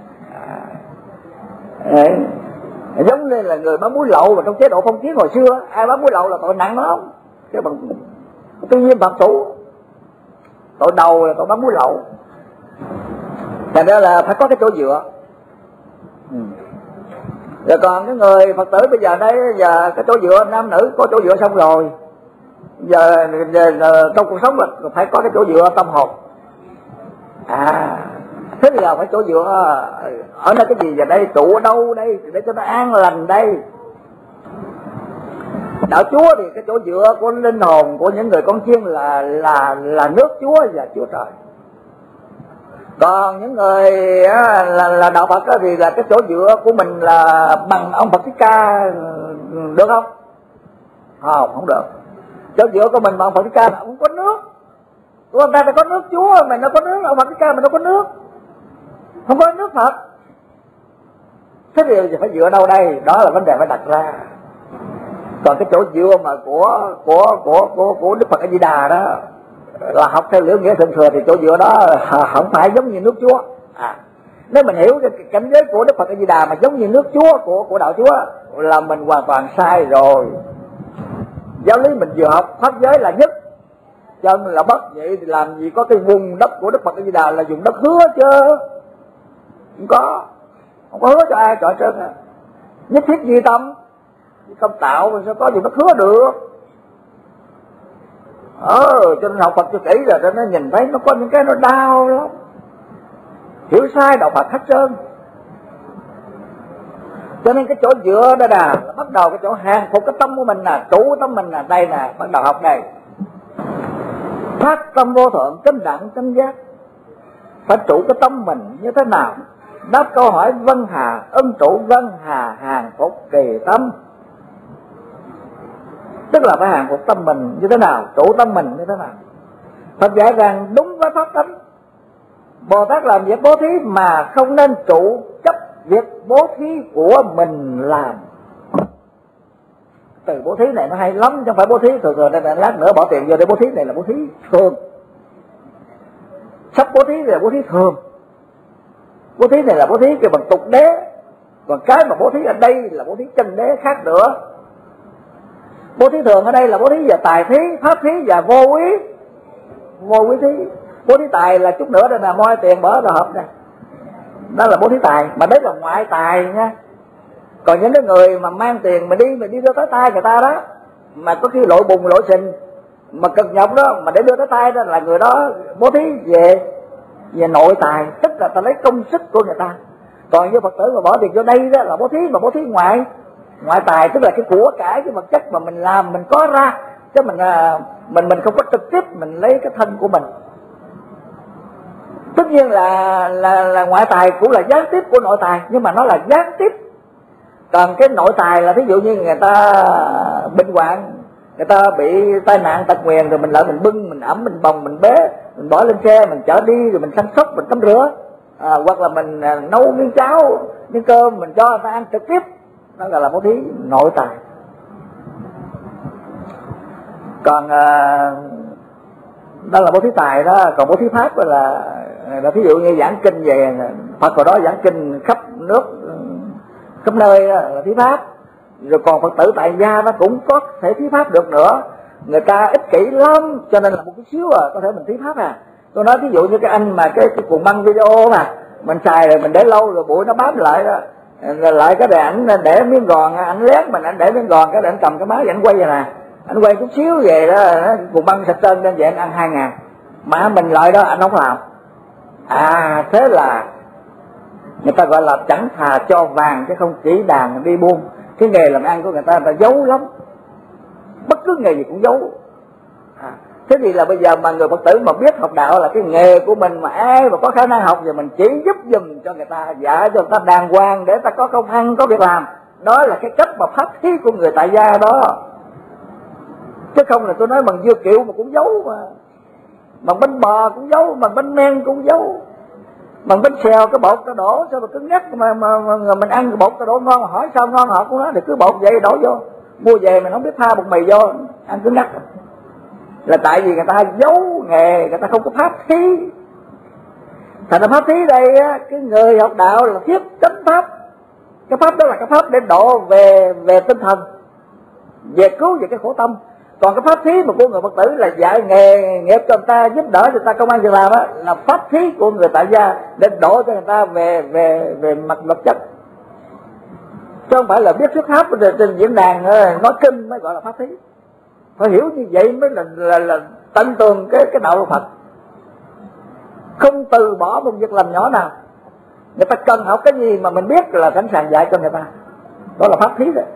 Giống như là người bán muối lậu mà trong chế độ phong kiến hồi xưa, ai bán muối lậu là tội nặng lắm. Cái bằng tư nhiên phạm thủ, tội đầu là tội bán muối lậu. Thành ra là phải có cái chỗ dựa. Rồi còn cái người Phật tử bây giờ đấy, giờ cái chỗ dựa nam nữ có chỗ dựa xong rồi, giờ trong cuộc sống là phải có cái chỗ dựa tâm hồn. Thế bây giờ phải chỗ dựa ở nơi cái gì giờ đây, trụ ở đâu đây để cho nó an lành đây? Đạo Chúa thì cái chỗ dựa của linh hồn của những người con chiên là nước Chúa và Chúa Trời. Còn những người là đạo Phật thì là cái chỗ dựa của mình là bằng ông Phật Thích Ca, được không? Không được. Chỗ dựa của mình mà ông Phật Thích Ca là không có nước. Của ông ta phải có nước Chúa, mình đâu có nước, ông Phật Thích Ca mình đâu có nước, không có nước Phật. Thế thì phải dựa đâu đây? Đó là vấn đề phải đặt ra. Còn cái chỗ dựa mà của Đức Phật A Di Đà đó là học theo lưỡng nghĩa thượng thừa, thì chỗ dựa đó không phải giống như nước Chúa. Nếu mình hiểu cái cảnh giới của Đức Phật A Di Đà mà giống như nước Chúa của đạo Chúa là mình hoàn toàn sai rồi. Giáo lý mình vừa học pháp giới là nhất, chân là bất, vậy thì làm gì có cái vùng đất của Đức Phật A Di Đà là vùng đất hứa chứ? Không có hứa cho ai trọi trơn à. Nhất thiết duy tâm, không tạo mà sao có vùng đất hứa được. Cho nên học Phật cho kỹ rồi cho nó nhìn thấy nó có những cái nó đau lắm, hiểu sai đạo Phật hết trơn. Cho nên cái chỗ dựa đó là bắt đầu cái chỗ hàng phục cái tâm của mình nè, trụ tâm mình nè, đây nè, bắt đầu học đây. Phát tâm vô thượng, chánh đẳng chánh giác. Phải trụ cái tâm mình như thế nào? Đáp câu hỏi vân hà, ân trụ vân hà, hàng phục kỳ tâm. Tức là phải hàng phục tâm mình như thế nào, trụ tâm mình như thế nào. Phật dạy rằng đúng với pháp tánh, Bồ Tát làm việc bố thí mà không nên trụ chấp việc bố thí của mình làm. Từ bố thí này nó hay lắm, chứ không phải bố thí thường đây là lát nữa bỏ tiền vô để bố thí, này là bố thí thường. Sắp bố thí là bố thí thường. Bố thí này là bố thí cái bằng tục đế, còn cái mà bố thí ở đây là bố thí chân đế khác nữa. Bố thí thường ở đây là bố thí về tài thí, pháp thí và vô quý thí. Bố thí tài là chút nữa đây là moi tiền bỏ vào hộp này, đó là bố thí tài, mà đấy là ngoại tài nha. Còn những cái người mà mang tiền mà đi đưa tới tay người ta đó, mà có khi lội bùn lội sình mà cực nhọc đó, mà để đưa tới tay đó là người đó bố thí về nội tài, tức là ta lấy công sức của người ta. Còn như Phật tử mà bỏ tiền vô đây đó là bố thí, mà bố thí ngoại tài, tức là cái của cải, cái vật chất mà mình làm mình có ra, chứ mình không có trực tiếp mình lấy cái thân của mình. Tất nhiên là ngoại tài cũng là gián tiếp của nội tài, nhưng mà nó là gián tiếp. Còn cái nội tài là ví dụ như người ta bệnh hoạn, người ta bị tai nạn tật nguyền, rồi mình lại mình bưng, mình ẵm, mình bồng, mình bế, mình bỏ lên xe, mình chở đi, rồi mình chăm sóc, mình tắm rửa, hoặc là mình nấu miếng cháo, miếng cơm mình cho người ta ăn trực tiếp, đó là bố thí nội tài. Còn đó là bố thí tài đó. Còn bố thí pháp là ví dụ như giảng kinh về Phật hồi đó giảng kinh khắp nước khắp nơi đó, là thí pháp. Rồi còn Phật tử tại gia nó cũng có thể thí pháp được nữa. Người ta ích kỷ lắm, cho nên là một chút xíu có thể mình thí pháp à. Tôi nói ví dụ như cái anh mà cái cuộn băng video mà mình xài rồi mình để lâu rồi bụi nó bám lại đó, lại cái để ảnh để miếng gòn, ảnh lét mình, ảnh để miếng gòn cái để ảnh cầm cái máy ảnh quay vậy nè, ảnh quay chút xíu về đó, cuộn băng sạch trơn nên vậy anh ăn 2.000, mà mình lại đó anh không làm. Thế là người ta gọi là chẳng thà cho vàng chứ không chỉ đàn đi buôn. Cái nghề làm ăn của người ta giấu lắm, bất cứ nghề gì cũng giấu. Thế thì là bây giờ mà người Phật tử mà biết học đạo là cái nghề của mình, mà ai mà có khả năng học thì mình chỉ giúp giùm cho người ta, dạy cho người ta đàng hoàng để người ta có công ăn, có việc làm. Đó là cái cách mà pháp thí của người tại gia đó. Chứ không là tôi nói bằng dưa kiệu mà cũng giấu, bằng bánh bò cũng giấu, bằng bánh men cũng giấu, bằng bánh xèo cái bột ta đổ sao mà cứng nhắc, mà mình ăn cái bột ta đổ ngon, hỏi sao ngon họ cũng nói thì cứ bột vậy đổ vô, mua về mình không biết pha bột mì vô ăn cứng nhắc. Là tại vì người ta giấu nghề, người ta không có pháp thí. Thành ra pháp thí đây á, cái người học đạo là thiết chánh pháp. Cái pháp đó là cái pháp để độ về tinh thần, về cứu về cái khổ tâm. Còn cái pháp thí mà của người Phật tử là dạy nghề nghiệp cho người ta, giúp đỡ cho người ta công ăn việc làm á, là pháp thí của người tại gia để đổ cho người ta về mặt vật chất. Chứ không phải là biết thuyết pháp trên diễn đàn nói kinh mới gọi là pháp thí. Phải hiểu như vậy mới là tận tường cái đạo của Phật. Không từ bỏ một việc làm nhỏ nào. Người ta cần học cái gì mà mình biết là sẵn sàng dạy cho người ta. Đó là pháp thí đấy.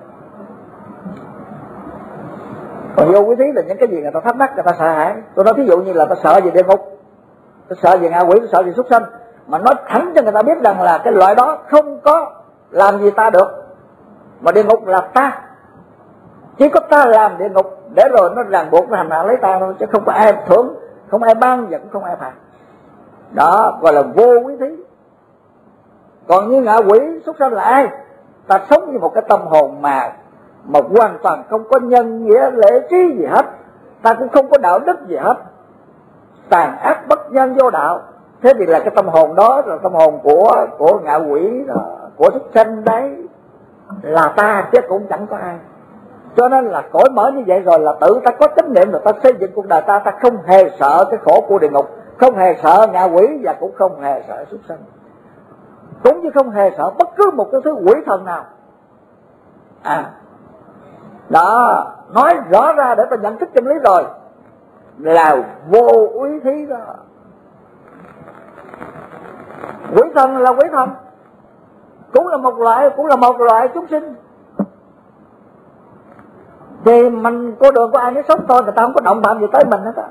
Còn vô quý thí là những cái gì người ta thắc mắc, người ta sợ hãi. Tôi nói ví dụ như là ta sợ về địa ngục, ta sợ về ngạ quỷ, ta sợ về súc sanh, mà nói thẳng cho người ta biết rằng là cái loại đó không có làm gì ta được, mà địa ngục là ta. Chỉ có ta làm địa ngục để rồi nó ràng buộc, nó hành hạ lấy ta thôi, chứ không có ai thưởng, không ai ban và cũng không ai phạt. Đó gọi là vô quý thí. Còn như ngạ quỷ súc sanh là ai? Ta sống như một cái tâm hồn mà hoàn toàn không có nhân nghĩa lễ trí gì hết, ta cũng không có đạo đức gì hết, tàn ác bất nhân vô đạo. Thế thì là cái tâm hồn đó là tâm hồn của ngạ quỷ đó, của súc sanh đấy, là ta chứ cũng chẳng có ai. Cho nên là cõi mở như vậy rồi là tự ta có chánh niệm, rồi ta xây dựng cuộc đời ta, ta không hề sợ cái khổ của địa ngục, không hề sợ ngạ quỷ và cũng không hề sợ súc sanh, cũng như không hề sợ bất cứ một cái thứ quỷ thần nào. Đó, nói rõ ra để ta nhận thức chân lý rồi, là vô úy thí đó. Quỷ thần là quỷ thần, cũng là một loại chúng sinh. Thì mình con đường của ai nó sống thôi, người ta không có động phạm gì tới mình hết á,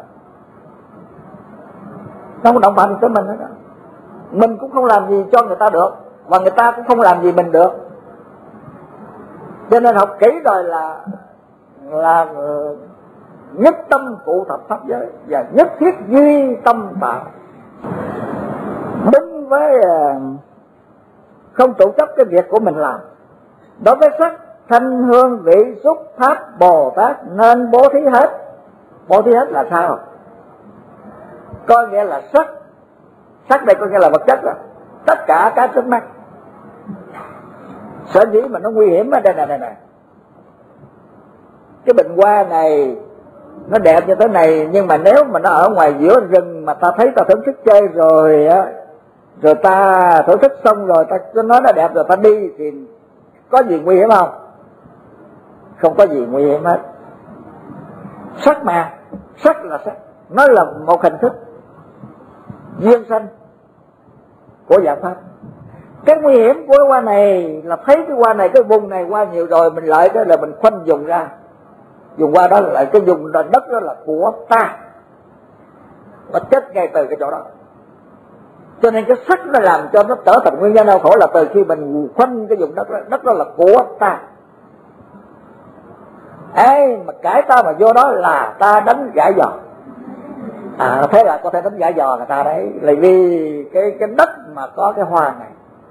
không có động phạm gì tới mình hết á. Mình cũng không làm gì cho người ta được, và người ta cũng không làm gì mình được. Cho nên học kỹ rồi là nhất tâm cụ thập pháp giới và nhất thiết duy tâm tạo. Đúng với không trụ chấp cái việc của mình làm. Đối với sắc, thanh, hương, vị, xúc, pháp, Bồ Tát nên bố thí hết. Bố thí hết là sao? Có nghĩa là sắc đây có nghĩa là vật chất rồi, tất cả cái trước mắt. Sở dĩ mà nó nguy hiểm ở đây này, cái bình hoa này nó đẹp như thế này, nhưng mà nếu mà nó ở ngoài giữa rừng mà ta thấy ta thưởng thức chơi rồi á, rồi ta thưởng thức xong rồi ta nói nó đẹp rồi ta đi, thì có gì nguy hiểm không? Không có gì nguy hiểm hết. Sắc mà, sắc là sắc, nó là một hình thức duyên sanh của dạng pháp. Cái nguy hiểm của cái hoa này là thấy cái hoa này, cái vùng này hoa nhiều rồi, mình lại cái là mình khoanh dùng ra, dùng qua đó lại cái dùng đất đó là của ta, nó chết ngay từ cái chỗ đó. Cho nên cái sắc nó làm cho nó trở thành nguyên nhân đau khổ là từ khi mình khoanh cái vùng đất đó là của ta. Ai mà cãi ta mà vô đó là ta đánh gãi giò. Thế là có thể đánh gãi giò người ta đấy, là vì cái đất mà có cái hoa này.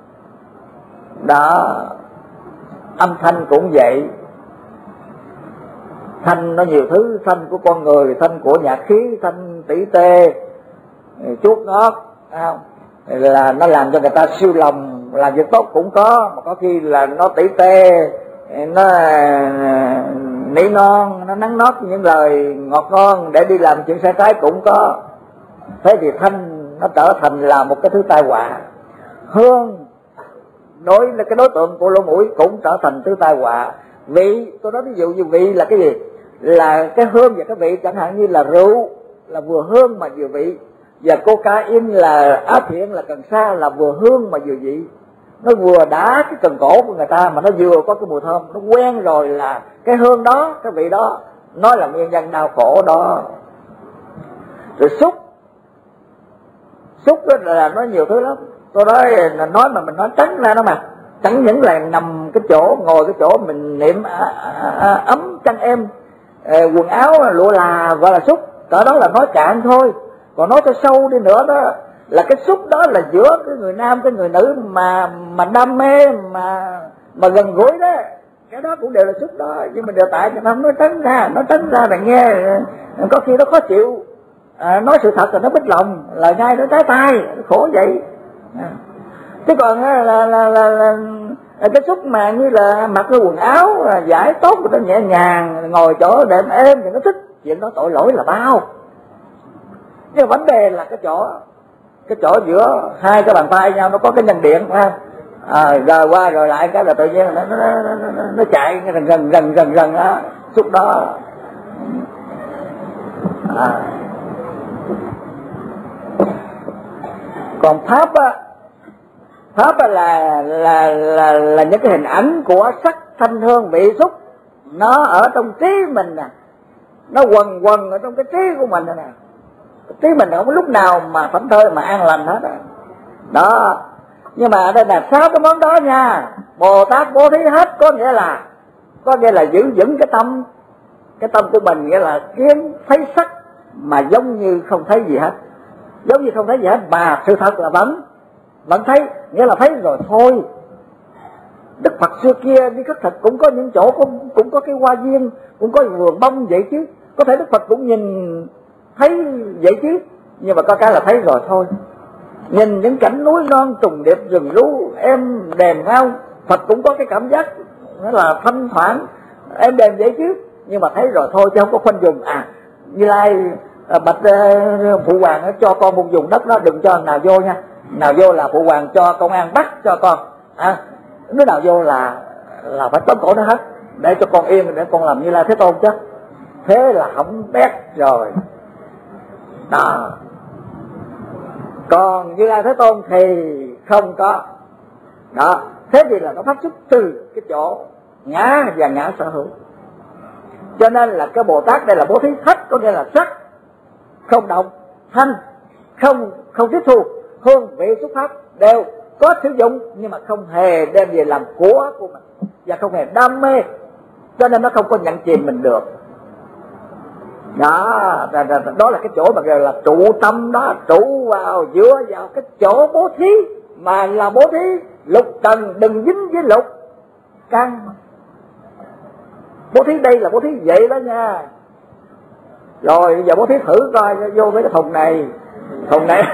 Đó, âm thanh cũng vậy. Thanh nó nhiều thứ, thanh của con người, thanh của nhạc khí, thanh tỉ tê, chuốt ngót, không? Là nó làm cho người ta siêu lòng, làm việc tốt cũng có, mà có khi là nó tỉ tê, nó nỉ non, nó nắng nót những lời ngọt ngon để đi làm chuyện sai trái cũng có. Thế thì thanh nó trở thành là một cái thứ tai họa. Hương đối là cái đối tượng của lỗ mũi cũng trở thành thứ tai họa. Vị, tôi nói ví dụ như vị là cái gì? Là cái hương và cái vị, chẳng hạn như là rượu là vừa hương mà vừa vị, và cocaine là áp hiện là cần sa là vừa hương mà vừa vị. Nó vừa đá cái cần cổ của người ta mà nó vừa có cái mùi thơm, nó quen rồi là cái hương đó, cái vị đó nó là nguyên nhân đau khổ đó. Rồi xúc đó là nó nhiều thứ lắm. Tôi nói mà mình nói trắng ra đó mà, chẳng những là nằm cái chỗ, ngồi cái chỗ mình niệm ấm chăn êm, quần áo lụa là gọi là xúc, cỡ đó là nói cạn thôi. Còn nói cho sâu đi nữa đó là cái xúc đó là giữa cái người nam cái người nữ mà đam mê mà gần gũi đó, cái đó cũng đều là xúc đó. Nhưng mà đều tại cho nó nói trắng ra là nghe có khi nó khó chịu, nói sự thật là nó bích lòng, lời ngay nó trái tai, khổ vậy. Chứ còn là cái xúc mà như là mặc cái quần áo giải tốt, người ta nhẹ nhàng ngồi chỗ đệm êm thì nó thích, chuyện đó tội lỗi là bao. Nhưng vấn đề là cái chỗ giữa hai cái bàn tay nhau nó có cái nhân điện phải không? Rồi qua rồi lại cái là tự nhiên nó chạy gần đó, xúc đó. Còn pháp là những cái hình ảnh của sắc, thanh, hương, vị, xúc, nó ở trong trí mình nè, nó quần ở trong cái trí của mình nè. Trí mình không có lúc nào mà thảnh thơi mà an lành hết đó. Nhưng mà ở đây là 6 cái món đó nha, Bồ Tát bố thí hết, có nghĩa là có nghĩa là giữ vững cái tâm của mình, nghĩa là kiến thấy sắc mà giống như không thấy gì hết, giống như không thấy gì hết, mà sự thật là vẫn thấy, nghĩa là thấy rồi thôi. Đức Phật xưa kia đi khất thực cũng có những chỗ cũng có cái hoa viên, cũng có vườn bông vậy chứ, có thể Đức Phật cũng nhìn thấy vậy chứ, nhưng mà có cái là thấy rồi thôi. Nhìn những cảnh núi non trùng điệp, rừng rú êm đềm ngao, Phật cũng có cái cảm giác nó là thanh thoảng êm đềm vậy chứ, nhưng mà thấy rồi thôi chứ không có khoanh dùng. Như Lai bạch phụ hoàng cho con một vùng đất đó, đừng cho nào vô nha, nào vô là phụ hoàng cho công an bắt cho con, đứa nào vô là phải tóm cổ nó hết, để cho con yên, để con làm Như Lai Thế Tôn chứ. Thế là hỏng bét rồi đó. Còn Như Lai Thế Tôn thì không có đó. Thế thì là nó phát xuất từ cái chỗ ngã và ngã sở hữu. Cho nên là cái Bồ Tát đây là bố thí thất, có nghĩa là sắc không động, thanh không tiếp thu, hương vị xúc pháp đều có sử dụng, nhưng mà không hề đem về làm của mình và không hề đam mê, cho nên nó không có nhận chìm mình được. Đó là cái chỗ mà gọi là trụ tâm đó, trụ vào dựa vào cái chỗ bố thí, mà là bố thí lục trần, đừng dính với lục căn. Bố thí đây là bố thí vậy đó nha. Rồi giờ bố thí thử coi, vô với cái thùng này thùng này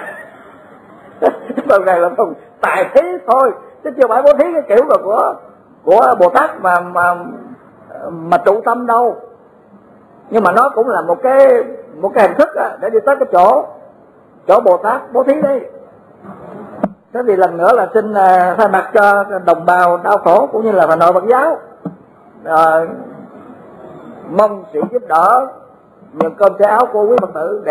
là thùng tài thí thôi, chứ chưa phải bố thí cái kiểu là của Bồ Tát mà trụ tâm đâu. Nhưng mà nó cũng là một cái hình thức để đi tới cái chỗ Bồ Tát bố thí đấy. Thế thì lần nữa là xin thay mặt cho đồng bào đau khổ cũng như là Hà Nội Phật giáo, mong sự giúp đỡ, nhường cơm xe áo của quý Phật tử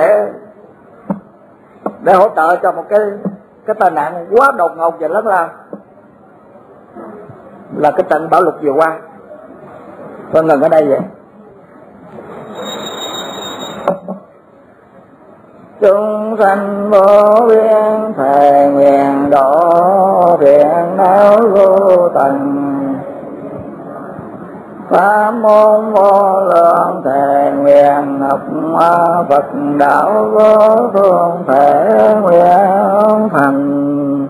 để hỗ trợ cho một cái tai nạn quá đột ngột và lớn lao là cái trận bão lụt vừa qua. Con ngừng ở đây vậy. Chúng sanh vô biên thề nguyện độ phiền não vô tận, pháp môn vô lượng thề nguyện học Phật đạo vô phương thể nguyện thành.